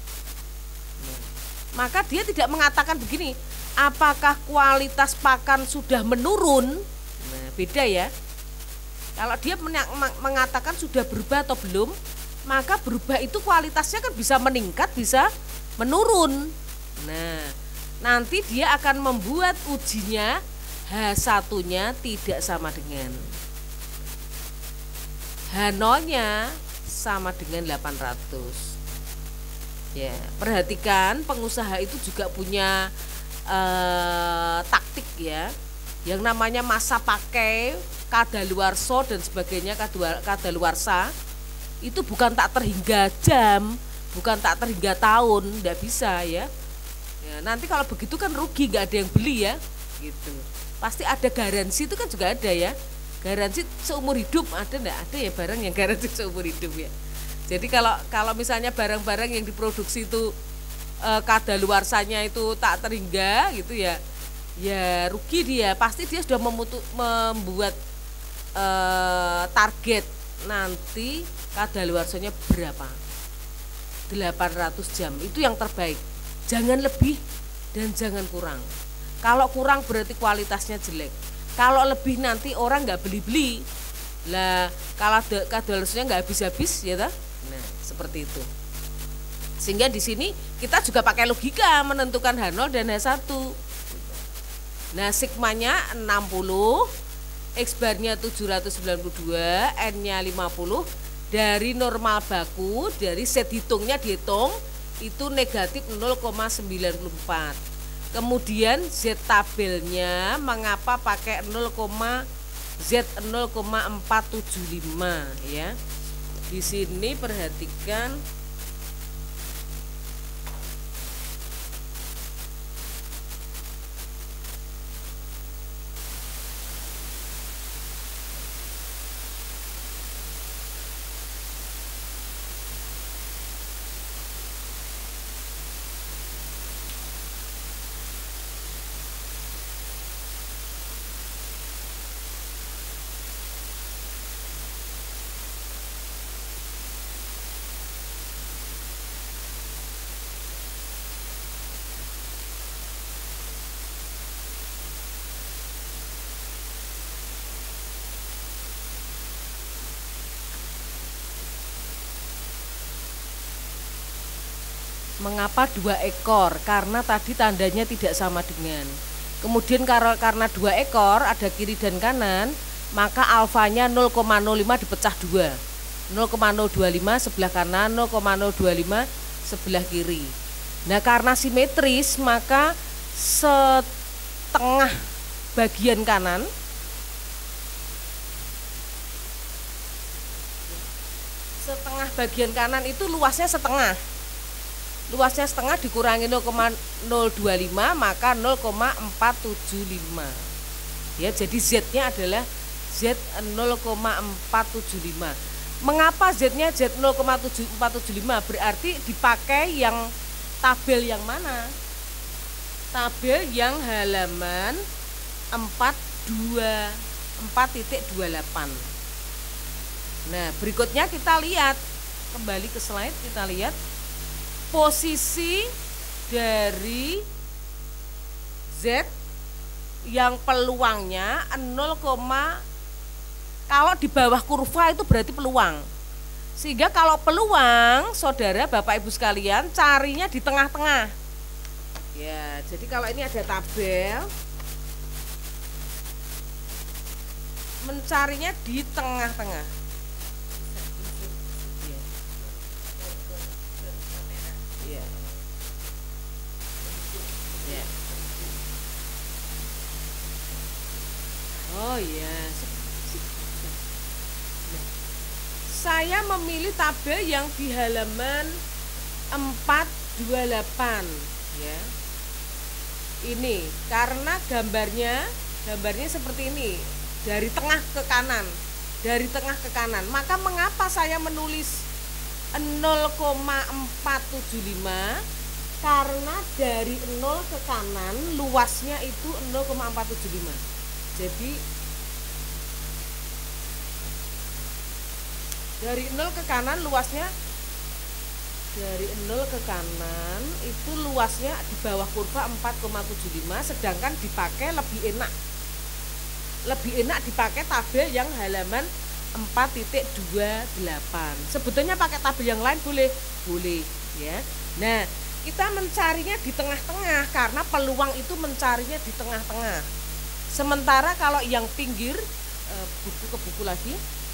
Maka dia tidak mengatakan begini, apakah kualitas pakan sudah menurun? Nah, beda ya. Kalau dia mengatakan sudah berubah atau belum, maka berubah itu kualitasnya kan bisa meningkat, bisa menurun. Nah, nanti dia akan membuat ujinya H1-nya tidak sama dengan H0-nya sama dengan 800. Ya, perhatikan pengusaha itu juga punya taktik ya. Yang namanya masa pakai, kadaluarsa dan sebagainya, kadaluarsa itu bukan tak terhingga jam, bukan tak terhingga tahun, enggak bisa ya. Ya, nanti kalau begitu kan rugi, nggak ada yang beli ya, gitu. Pasti ada garansi, itu kan juga ada ya. Garansi seumur hidup ada enggak? Ada ya barang yang garansi seumur hidup ya. Jadi kalau misalnya barang-barang yang diproduksi itu kadaluarsanya itu tak terhingga gitu ya, ya rugi dia. Pasti dia sudah membuat target nanti kadaluarsanya berapa? 800 jam itu yang terbaik. Jangan lebih dan jangan kurang. Kalau kurang berarti kualitasnya jelek. Kalau lebih nanti orang nggak beli-beli. Lah kalau kadaluarsanya nggak habis-habis ya toh. Nah, seperti itu. Sehingga di sini kita juga pakai logika menentukan H0 dan H1. Nah, sigmanya 60, X barnya 792, N-nya 50, dari normal baku, dari set hitungnya dihitung itu negatif 0,94. Kemudian Z tabelnya mengapa pakai Z 0,475 ya. Di sini perhatikan mengapa 2 ekor? Karena tadi tandanya tidak sama dengan. Kemudian karena 2 ekor ada kiri dan kanan, maka alfanya 0,05 dipecah 2. 0,025 sebelah kanan, 0,025 sebelah kiri. Nah, karena simetris maka setengah bagian kanan itu luasnya setengah. Luasnya setengah dikurangi 0,025 maka 0,475. Ya, jadi Z-nya adalah Z 0,475. Mengapa Z-nya Z 0,475? Berarti dipakai yang tabel yang mana? Tabel yang halaman 4.28. Nah, berikutnya kita lihat, kembali ke slide, kita lihat posisi dari Z yang peluangnya 0,025 Kalau di bawah kurva itu berarti peluang. Sehingga kalau peluang, saudara, Bapak Ibu sekalian, carinya di tengah-tengah. Ya, jadi kalau ini ada tabel, mencarinya di tengah-tengah. Ya. Ya. Oh ya. Saya memilih tabel yang di halaman 428 ya. Ini karena gambarnya seperti ini, dari tengah ke kanan. Dari tengah ke kanan. Maka mengapa saya menulis 0,475? Karena dari 0 ke kanan luasnya itu 0,475. Jadi dari 0 ke kanan luasnya, dari 0 ke kanan itu luasnya di bawah kurva 4,75, sedangkan dipakai lebih enak dipakai tabel yang halaman 4.28. Sebetulnya pakai tabel yang lain boleh ya. Nah, kita mencarinya di tengah-tengah karena peluang itu mencarinya di tengah-tengah. Sementara kalau yang pinggir, buku ke buku lagi.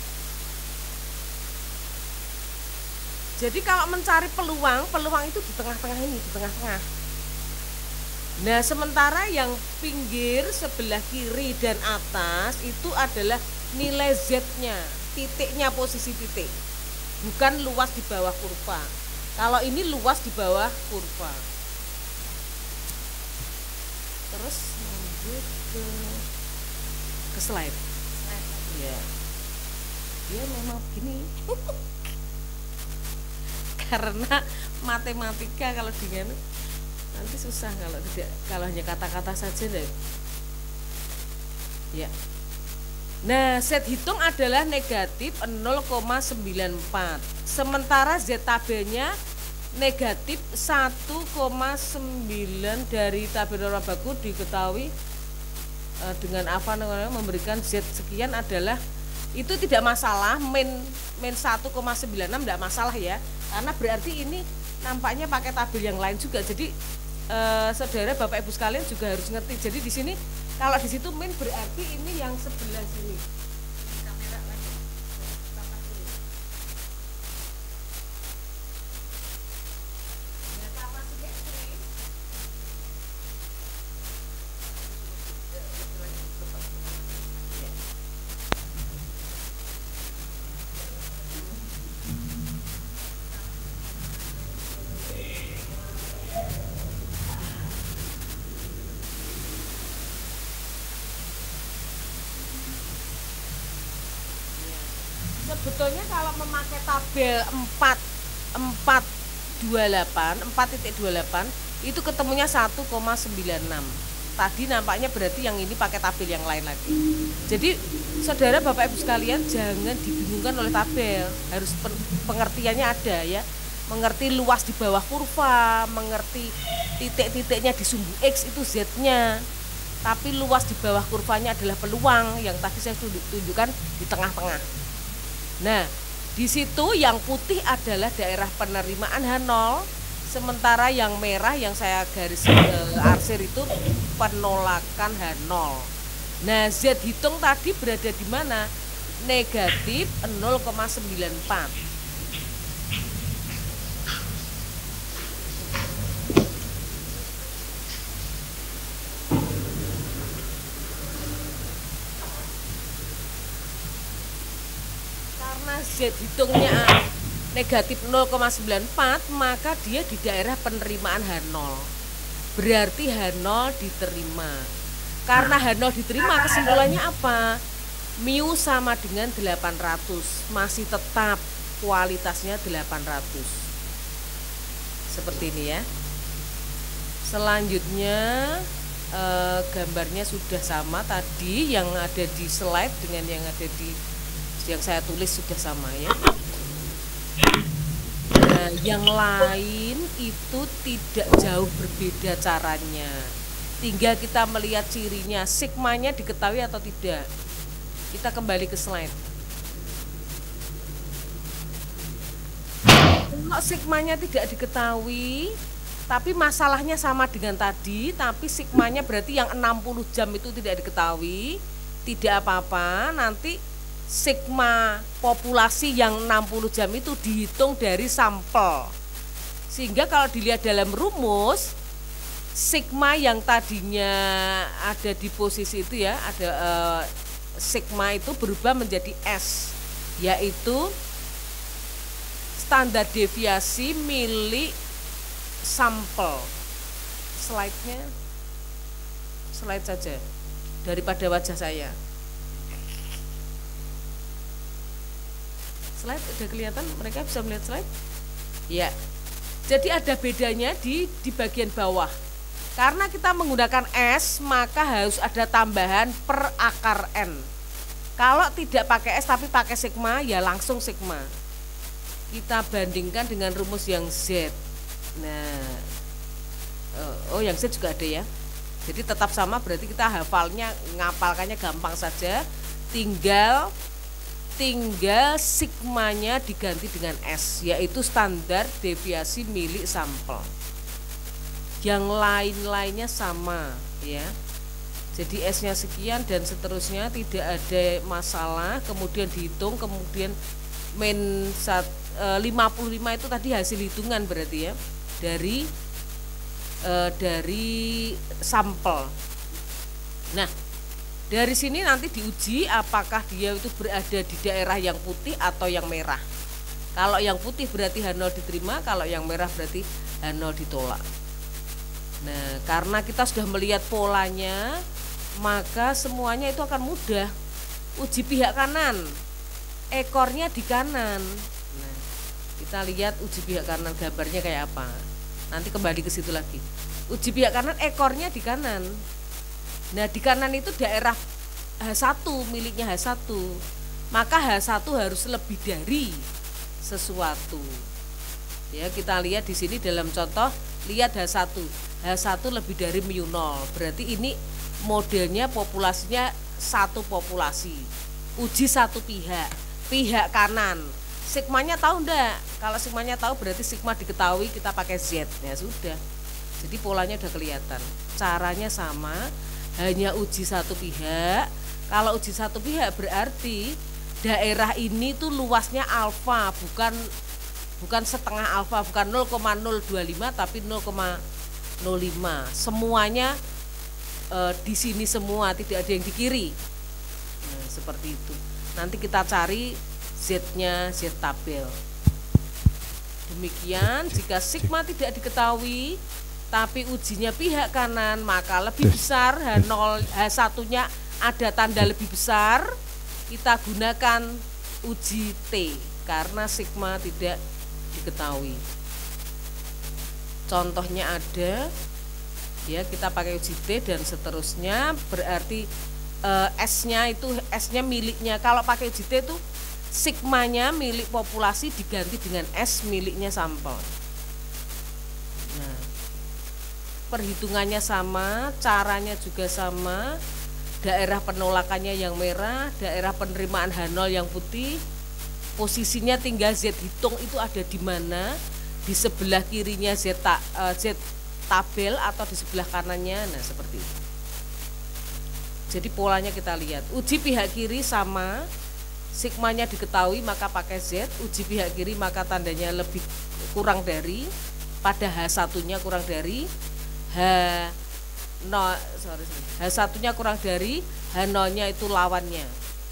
Jadi kalau mencari peluang itu di tengah-tengah ini, di tengah-tengah. Nah, sementara yang pinggir sebelah kiri dan atas itu adalah nilai Z-nya, titiknya, posisi titik. Bukan luas di bawah kurva. Kalau ini luas di bawah kurva. Terus lanjut ke slide. Ya. Dia memang begini. Karena matematika kalau dengan nanti susah kalau hanya kata-kata saja deh. Ya. Nah, Z hitung adalah negatif 0,94. Sementara Z tabelnya negatif 1,9 dari tabel norma baku diketahui dengan apa namanya memberikan Z sekian adalah itu tidak masalah, min 1,96 tidak masalah ya, karena berarti ini nampaknya pakai tabel yang lain juga. Jadi saudara Bapak Ibu sekalian juga harus ngerti. Jadi di sini kalau di situ min berarti ini yang sebelah sini. Kamera lagi. Sebetulnya kalau memakai tabel 4.28 itu ketemunya 1,96. Tadi nampaknya berarti yang ini pakai tabel yang lain lagi. Jadi saudara Bapak Ibu sekalian jangan dibingungkan oleh tabel, harus pengertiannya ada ya. Mengerti luas di bawah kurva, mengerti titik-titiknya di sumbu X itu Z-nya. Tapi luas di bawah kurvanya adalah peluang yang tadi saya tunjukkan di tengah-tengah. Nah, di situ yang putih adalah daerah penerimaan H0, sementara yang merah yang saya garis arsir itu penolakan H0. Nah, Z hitung tadi berada di mana? Negatif 0,94. Z hitungnya negatif 0,94, maka dia di daerah penerimaan H0. Berarti H0 diterima. Karena H0 diterima, kesimpulannya apa? Mu sama dengan 800, masih tetap kualitasnya 800. Seperti ini ya. Selanjutnya gambarnya sudah sama tadi, yang ada di slide dengan yang ada di yang saya tulis sudah sama ya. Nah, yang lain itu tidak jauh berbeda caranya. Tinggal kita melihat cirinya, sigmanya diketahui atau tidak. Kita kembali ke slide. Kalau sigmanya tidak diketahui, tapi masalahnya sama dengan tadi, tapi sigmanya berarti yang 60 jam itu tidak diketahui, tidak apa-apa, nanti sigma populasi yang 60 jam itu dihitung dari sampel. Sehingga kalau dilihat dalam rumus, sigma yang tadinya ada di posisi itu ya, ada sigma itu berubah menjadi S, yaitu standar deviasi milik sampel. Slide-nya, slide saja daripada wajah saya. Slide udah kelihatan, mereka bisa melihat slide? Ya. Jadi ada bedanya di bagian bawah. Karena kita menggunakan S, maka harus ada tambahan per akar N. Kalau tidak pakai S tapi pakai sigma, ya langsung sigma. Kita bandingkan dengan rumus yang Z. Nah, yang Z juga ada ya. Jadi tetap sama, berarti kita hafalnya, ngapalkannya gampang saja. Tinggal sigmanya diganti dengan S, yaitu standar deviasi milik sampel. Yang lain-lainnya sama ya. Jadi S-nya sekian dan seterusnya, tidak ada masalah. Kemudian dihitung, kemudian min 55 itu tadi hasil hitungan berarti ya, dari sampel. Nah, dari sini nanti diuji apakah dia itu berada di daerah yang putih atau yang merah. Kalau yang putih berarti H0 diterima, kalau yang merah berarti H0 ditolak. Nah, karena kita sudah melihat polanya, maka semuanya itu akan mudah. Uji pihak kanan, ekornya di kanan. Nah, kita lihat uji pihak kanan gambarnya kayak apa. Nanti kembali ke situ lagi. Uji pihak kanan, ekornya di kanan. Nah, di kanan itu daerah H1, miliknya H1. Maka H1 harus lebih dari sesuatu. Ya, kita lihat di sini dalam contoh, lihat H1. H1 lebih dari mu 0. Berarti ini modelnya populasinya satu populasi. Uji satu pihak kanan. Sigmanya tahu enggak? Kalau sigmanya tahu berarti sigma diketahui, kita pakai Z. Ya sudah. Jadi polanya udah kelihatan. Caranya sama, hanya uji satu pihak. Kalau uji satu pihak berarti daerah ini tuh luasnya alfa, bukan setengah alfa, bukan 0,025 tapi 0,05. Semuanya di sini semua, tidak ada yang di kiri. Nah, seperti itu. Nanti kita cari Z-nya, Z tabel. Demikian, jika sigma tidak diketahui tapi ujinya pihak kanan, maka lebih besar H0, H1-nya ada tanda lebih besar, kita gunakan uji T karena sigma tidak diketahui. Contohnya ada ya, kita pakai uji T dan seterusnya, berarti S-nya itu S-nya miliknya. Kalau pakai uji T itu sigmanya milik populasi diganti dengan S miliknya sampel. Nah, perhitungannya sama, caranya juga sama. Daerah penolakannya yang merah, daerah penerimaan H0 yang putih. Posisinya tinggal Z hitung itu ada di mana. Di sebelah kirinya Z tabel atau di sebelah kanannya. Nah, seperti itu. Jadi polanya kita lihat. Uji pihak kiri sama, sigmanya diketahui maka pakai Z. Uji pihak kiri maka tandanya lebih kurang dari, pada H1-nya kurang dari, H1-nya kurang dari, H0-nya itu lawannya.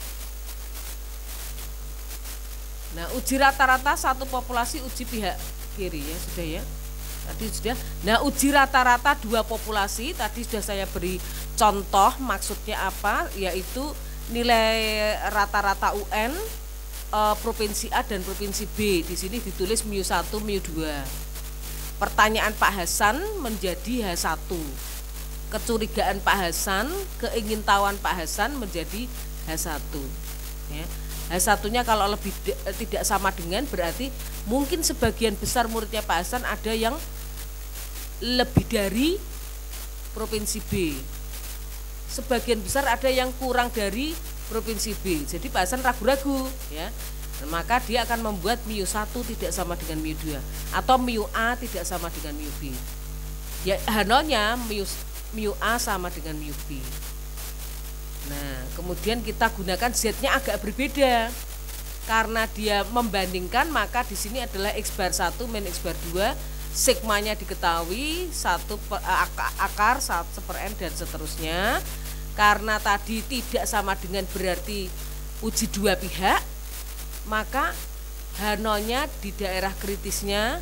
Nah, uji rata-rata satu populasi, uji pihak kiri ya, sudah ya. Tadi sudah. Nah, uji rata-rata dua populasi, tadi sudah saya beri contoh maksudnya apa, yaitu nilai rata-rata UN provinsi A dan provinsi B. Di sini ditulis mu1, mu2. Pertanyaan Pak Hasan menjadi H1. Kecurigaan Pak Hasan, keingintahuan Pak Hasan menjadi H1. Ya. H1-nya kalau lebih tidak sama dengan, berarti mungkin sebagian besar muridnya Pak Hasan ada yang lebih dari provinsi B. Sebagian besar ada yang kurang dari provinsi B. Jadi Pak Hasan ragu-ragu ya. Nah, maka dia akan membuat mu 1 tidak sama dengan mu 2 atau mu A tidak sama dengan mu B. Ya H0-nya mu A sama dengan mu B. Nah, kemudian kita gunakan Z-nya agak berbeda. Karena dia membandingkan, maka di sini adalah X bar 1 min X bar 2, sigmanya diketahui, akar 1/n dan seterusnya. Karena tadi tidak sama dengan berarti uji dua pihak, maka H0-nya di daerah kritisnya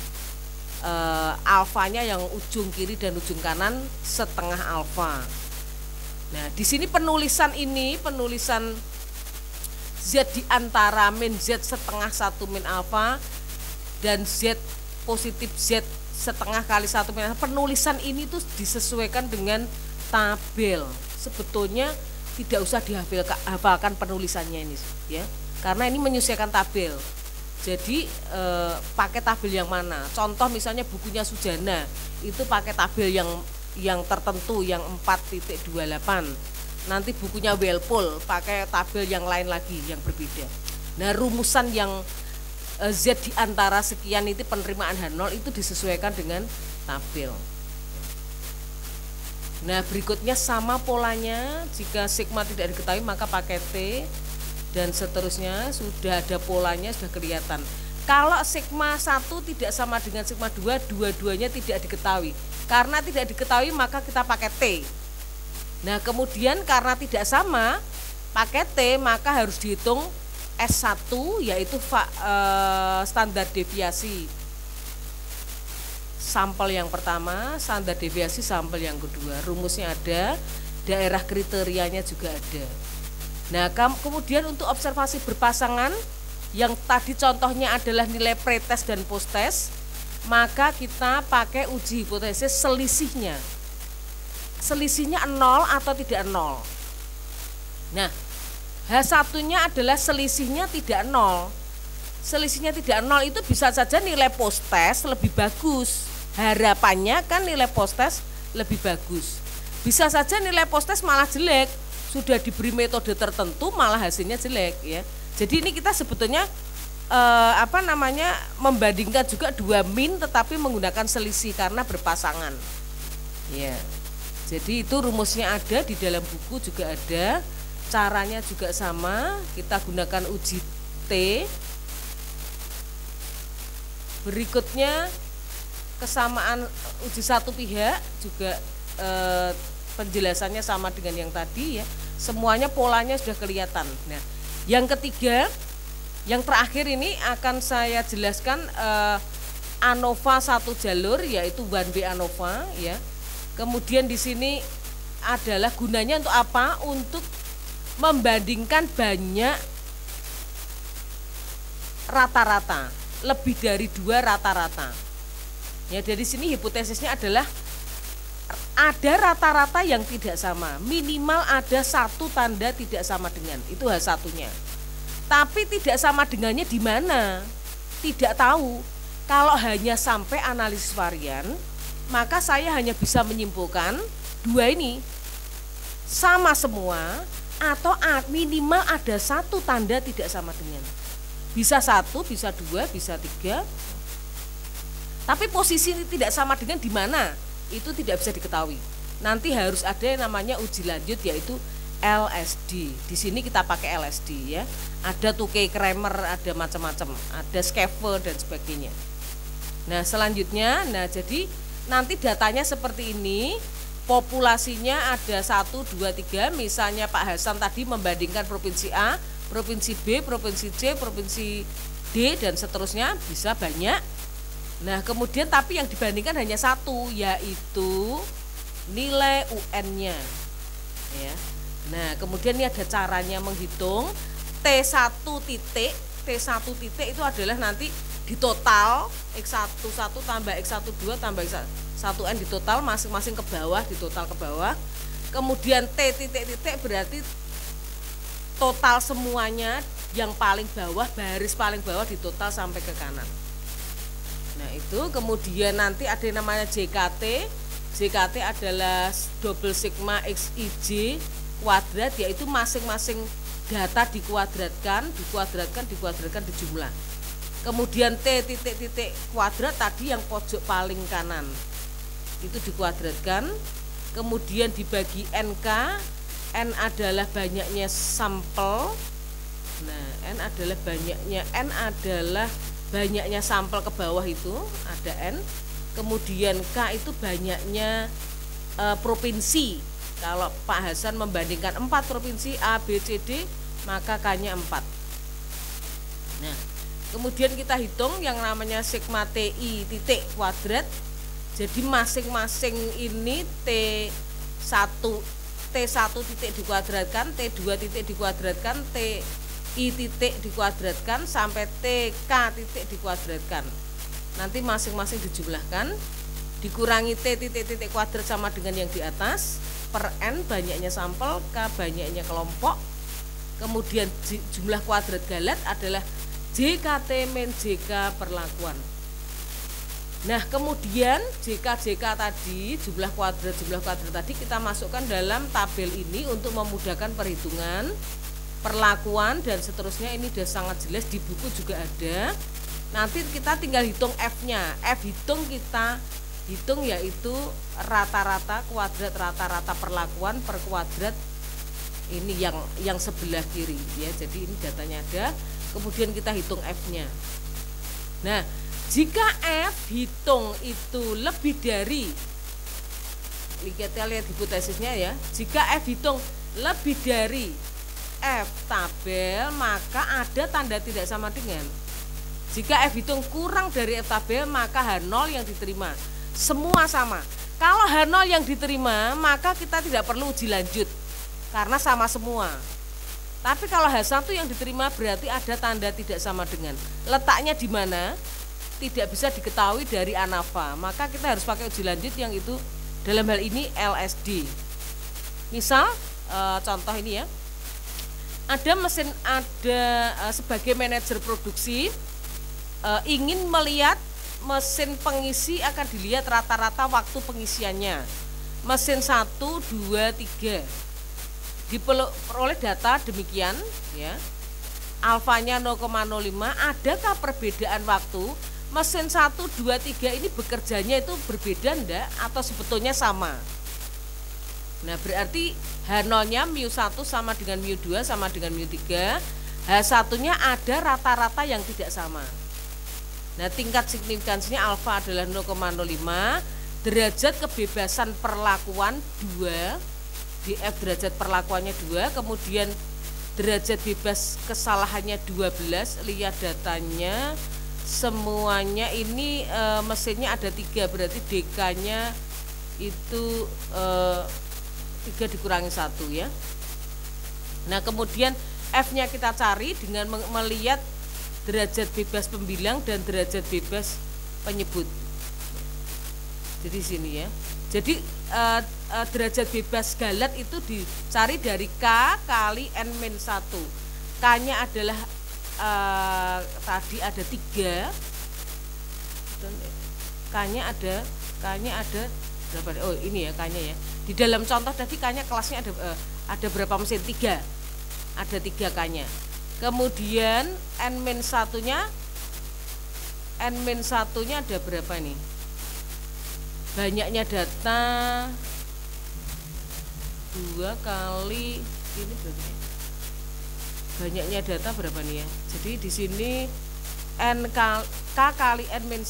alfanya yang ujung kiri dan ujung kanan setengah alfa. Nah, di sini penulisan Z di antara min Z setengah 1 min alfa dan Z positif Z setengah kali 1 min alfa, penulisan ini tuh disesuaikan dengan tabel. Sebetulnya tidak usah dihafalkan penulisannya ini ya, karena ini menyesuaikan tabel. Jadi pakai tabel yang mana? Contoh misalnya bukunya Sujana itu pakai tabel yang tertentu yang 4.28. Nanti bukunya Welpol pakai tabel yang lain lagi yang berbeda. Nah, rumusan yang Z di antara sekian itu penerimaan H0 itu disesuaikan dengan tabel. Nah, berikutnya sama polanya, jika sigma tidak diketahui maka pakai T dan seterusnya, sudah ada polanya, sudah kelihatan. Kalau sigma 1 tidak sama dengan sigma 2, dua-duanya tidak diketahui. Karena tidak diketahui maka kita pakai T. Nah, kemudian karena tidak sama pakai T, maka harus dihitung S1 yaitu standar deviasi sampel yang pertama, standar deviasi sampel yang kedua. Rumusnya ada, daerah kriterianya juga ada. Nah, kemudian untuk observasi berpasangan yang tadi contohnya adalah nilai pretest dan posttest, maka kita pakai uji hipotesis selisihnya. Selisihnya 0 atau tidak 0. Nah, H1-nya adalah selisihnya tidak 0. Selisihnya tidak 0 itu bisa saja nilai posttest lebih bagus. Harapannya kan nilai posttest lebih bagus. Bisa saja nilai posttest malah jelek. Sudah diberi metode tertentu malah hasilnya jelek ya. Jadi ini kita sebetulnya membandingkan juga dua min tetapi menggunakan selisih karena berpasangan. Ya. Jadi itu rumusnya ada di dalam buku juga ada. Caranya juga sama, kita gunakan uji T. Berikutnya kesamaan uji satu pihak juga penjelasannya sama dengan yang tadi ya. Semuanya polanya sudah kelihatan. Nah, yang ketiga, yang terakhir ini akan saya jelaskan ANOVA satu jalur yaitu one way ANOVA ya. Kemudian di sini adalah gunanya untuk apa? Untuk membandingkan banyak rata-rata, lebih dari 2 rata-rata. Ya, dari sini hipotesisnya adalah ada rata-rata yang tidak sama, minimal ada satu tanda tidak sama dengan, itu H1-nya. Tapi tidak sama dengannya di mana? Tidak tahu. Kalau hanya sampai analisis varian, maka saya hanya bisa menyimpulkan dua ini sama semua atau minimal ada satu tanda tidak sama dengan. Bisa 1, bisa 2, bisa 3. Tapi posisi tidak sama dengan di mana? Itu tidak bisa diketahui. Nanti harus ada yang namanya uji lanjut yaitu LSD. Di sini kita pakai LSD ya. Ada Tukey-Kramer, ada macam-macam, ada Scheffel dan sebagainya. Nah, selanjutnya, jadi nanti datanya seperti ini. Populasinya ada 1, 2, 3. Misalnya Pak Hasan tadi membandingkan provinsi A, provinsi B, provinsi C, provinsi D dan seterusnya, bisa banyak. Nah, kemudian tapi yang dibandingkan hanya satu, yaitu nilai UN-nya. Ya. Nah, kemudian ini ada caranya menghitung T1 titik. T1 titik itu adalah nanti di total X11 tambah X12 tambah X1N di total masing-masing ke bawah, di total ke bawah. Kemudian T titik-titik berarti total semuanya yang paling bawah, baris paling bawah di total sampai ke kanan. Nah, itu kemudian nanti ada yang namanya JKT. JKT adalah double sigma XIJ kuadrat, yaitu masing-masing data dikuadratkan dijumlah. Kemudian T titik kuadrat tadi yang pojok paling kanan itu dikuadratkan, kemudian dibagi NK, N adalah banyaknya sampel. Nah, N adalah banyaknya sampel ke bawah itu ada N. Kemudian K itu banyaknya provinsi. Kalau Pak Hasan membandingkan 4 provinsi A, B, C, D, maka K-nya 4. Nah, kemudian kita hitung yang namanya sigma TI titik kuadrat. Jadi masing-masing ini T1 titik dikuadratkan, T2 titik dikuadratkan, TI titik dikuadratkan sampai TK titik dikuadratkan. Nanti masing-masing dijumlahkan, dikurangi T titik kuadrat sama dengan yang di atas, per N banyaknya sampel, K banyaknya kelompok. Kemudian jumlah kuadrat galat adalah JKT min JK perlakuan. Nah, kemudian JK tadi, jumlah kuadrat tadi kita masukkan dalam tabel ini untuk memudahkan perhitungan, perlakuan dan seterusnya. Ini sudah sangat jelas, di buku juga ada. Nanti kita tinggal hitung F-nya. Kita hitung yaitu rata-rata kuadrat, rata-rata perlakuan per kuadrat ini yang sebelah kiri ya. Jadi ini datanya ada. Kemudian kita hitung F-nya. Nah, jika F hitung itu lebih dari, kita lihat hipotesisnya ya, jika F hitung lebih dari F tabel, maka ada tanda tidak sama dengan. Jika F hitung kurang dari F tabel, maka H0 yang diterima. Semua sama. Kalau H0 yang diterima, maka kita tidak perlu uji lanjut karena sama semua. Tapi kalau H1 yang diterima berarti ada tanda tidak sama dengan. Letaknya di mana? Tidak bisa diketahui dari ANAFA, maka kita harus pakai uji lanjut yang itu dalam hal ini LSD. Misal contoh ini ya, sebagai manajer produksi ingin melihat mesin pengisi, akan dilihat rata-rata waktu pengisiannya. Mesin 1, 2, 3 diperoleh data demikian ya. Alfanya 0,05, adakah perbedaan waktu? Mesin 1, 2, 3 ini bekerjanya itu berbeda enggak atau sebetulnya sama? Nah, berarti H0-nya μ1 sama dengan μ2 sama dengan μ3. H1-nya ada rata-rata yang tidak sama. Nah, tingkat signifikansinya alfa adalah 0,05, derajat kebebasan perlakuan 2, df derajat perlakuannya 2, kemudian derajat bebas kesalahannya 12, lihat datanya. Semuanya ini mesinnya ada 3, berarti DK-nya itu 3 dikurangi 1 ya. Nah, kemudian F-nya kita cari dengan melihat derajat bebas pembilang dan derajat bebas penyebut. Jadi sini ya. Jadi derajat bebas galat itu dicari dari K kali N-1. K-nya adalah tadi ada 3 dan K-nya ada berapa? Oh, ini ya K-nya ya. Di dalam contoh tadi K-nya kelasnya ada berapa mesin? 3. Ada 3 K-nya. Kemudian N-1-nya ada berapa nih? Banyaknya data 2 kali ini berapa ya? Banyaknya data berapa nih ya? Jadi di sini K kali N-1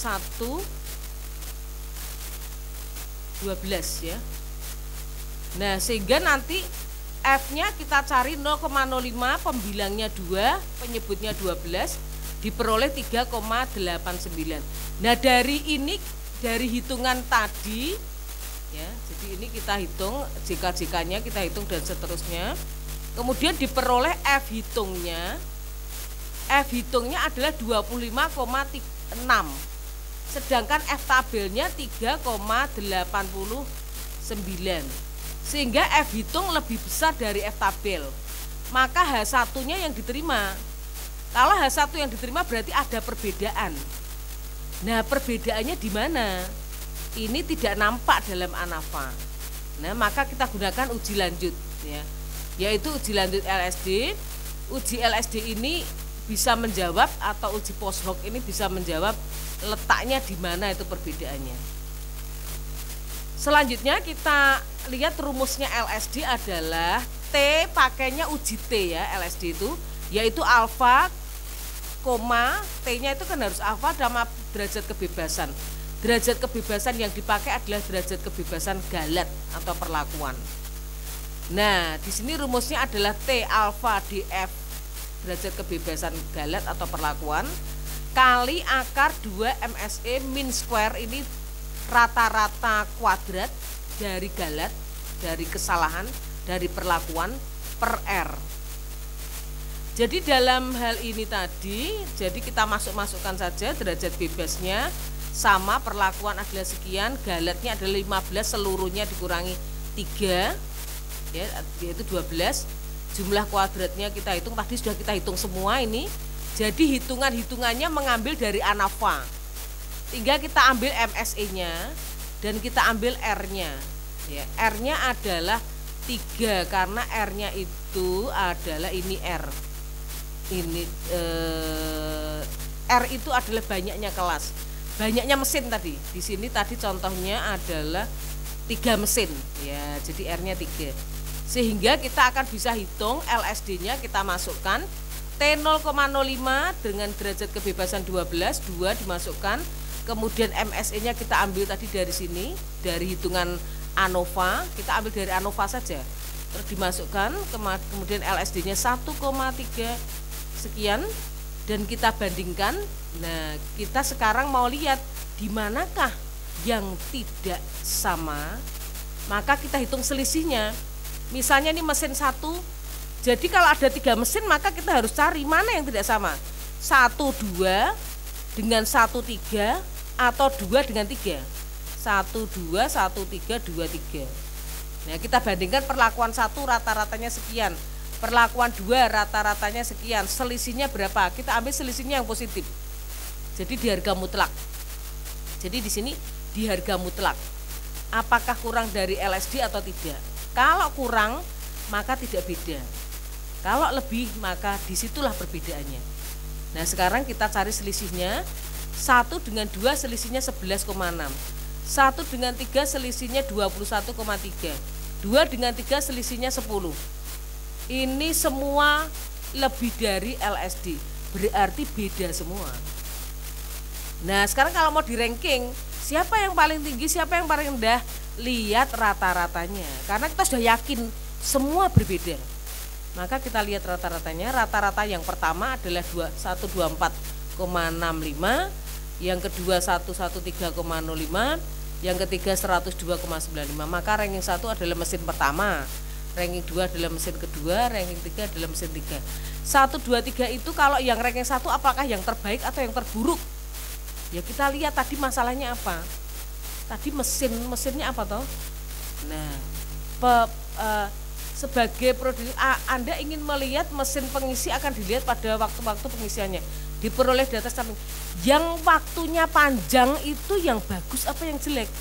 12 ya. Nah, sehingga nanti F-nya kita cari 0,05, pembilangnya 2, penyebutnya 12, diperoleh 3,89. Nah, dari hitungan tadi ya, jadi ini kita hitung JK-JK-nya kita hitung dan seterusnya. Kemudian diperoleh F hitungnya adalah 25,6, sedangkan F tabelnya 3,89, sehingga F hitung lebih besar dari F tabel. Maka H1-nya yang diterima. Kalau H1 yang diterima berarti ada perbedaan. Nah, perbedaannya di mana? Ini tidak nampak dalam ANAFA. Nah, maka kita gunakan uji lanjut ya. yaitu uji lanjut LSD. Uji LSD ini bisa menjawab, atau uji post hoc ini bisa menjawab letaknya di mana itu perbedaannya. Selanjutnya kita lihat rumusnya LSD adalah T, pakainya uji T ya LSD itu, yaitu alfa, T-nya itu kan harus alfa sama derajat kebebasan. Derajat kebebasan yang dipakai adalah derajat kebebasan galat atau perlakuan. Nah, di sini rumusnya adalah T alfa df, derajat kebebasan galat atau perlakuan, kali akar 2 MSE min square, ini rata-rata kuadrat dari galat, dari kesalahan, dari perlakuan per R. Jadi dalam hal ini tadi, jadi kita masukkan saja derajat bebasnya sama, perlakuan adalah sekian, galatnya adalah 15, seluruhnya dikurangi 3, ya, yaitu 12. Jumlah kuadratnya kita hitung, tadi sudah kita hitung semua ini. Jadi hitungannya mengambil dari ANAVA. Tinggal kita ambil MSE-nya dan kita ambil R-nya. Ya, R-nya adalah 3 karena R-nya itu adalah ini R. Ini R itu adalah banyaknya kelas, banyaknya mesin tadi. Di sini tadi contohnya adalah 3 mesin, ya. Jadi R-nya 3. Sehingga kita akan bisa hitung LSD-nya, kita masukkan T 0,05 dengan derajat kebebasan 12, 2 dimasukkan. Kemudian MSE-nya kita ambil tadi dari sini, dari hitungan ANOVA, kita ambil dari ANOVA saja. Terus dimasukkan, kemudian LSD-nya 1,3 sekian dan kita bandingkan. Nah, kita sekarang mau lihat di manakah yang tidak sama, maka kita hitung selisihnya. Misalnya ini mesin 1, jadi kalau ada 3 mesin maka kita harus cari mana yang tidak sama. 1, 2 dengan 1, 3 atau 2 dengan 3. 1, 2, 1, 3, 2, 3. Nah, kita bandingkan perlakuan 1 rata-ratanya sekian, perlakuan 2 rata-ratanya sekian, selisihnya berapa? Kita ambil selisihnya yang positif. Jadi di harga mutlak. Jadi di sini di harga mutlak. Apakah kurang dari LSD atau tidak? Kalau kurang maka tidak beda. Kalau lebih maka disitulah perbedaannya. Nah, sekarang kita cari selisihnya. 1 dengan 2 selisihnya 11,6. 1 dengan 3 selisihnya 21,3. 2 dengan 3 selisihnya 10. Ini semua lebih dari LSD, berarti beda semua. Nah, sekarang kalau mau di ranking, siapa yang paling tinggi, siapa yang paling rendah? Lihat rata-ratanya, karena kita sudah yakin semua berbeda. Maka kita lihat rata-ratanya. Rata-rata yang pertama adalah 124,65, yang kedua 113,05, yang ketiga 102,95. Maka ranking 1 adalah mesin pertama, ranking 2 adalah mesin kedua, ranking 3 adalah mesin 3. 1, 2, 3 itu kalau yang ranking 1 apakah yang terbaik atau yang terburuk? Ya kita lihat tadi masalahnya apa. Tadi mesinnya apa toh? Nah, sebagai produsen Anda ingin melihat mesin pengisi, akan dilihat pada waktu-waktu pengisiannya. Diperoleh di atas samping. Yang waktunya panjang itu yang bagus apa yang jelek?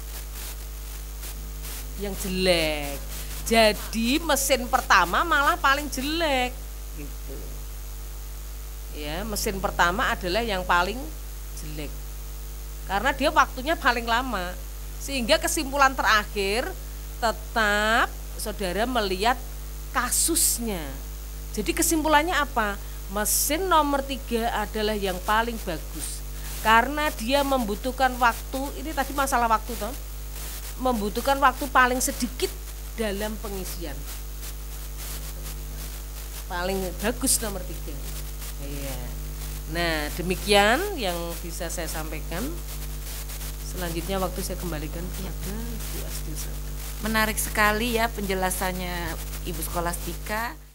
Yang jelek. Jadi mesin pertama malah paling jelek gitu. Ya, mesin pertama adalah yang paling jelek. Karena dia waktunya paling lama. Sehingga kesimpulan terakhir tetap saudara melihat kasusnya. Jadi kesimpulannya apa? Mesin nomor 3 adalah yang paling bagus. Karena dia membutuhkan waktu, ini tadi masalah waktu toh. Membutuhkan waktu paling sedikit dalam pengisian. Paling bagus nomor 3. Iya. Nah, demikian yang bisa saya sampaikan. Selanjutnya waktu saya kembalikan kepada Bu Astilsata. Menarik sekali ya penjelasannya Ibu Skolastika.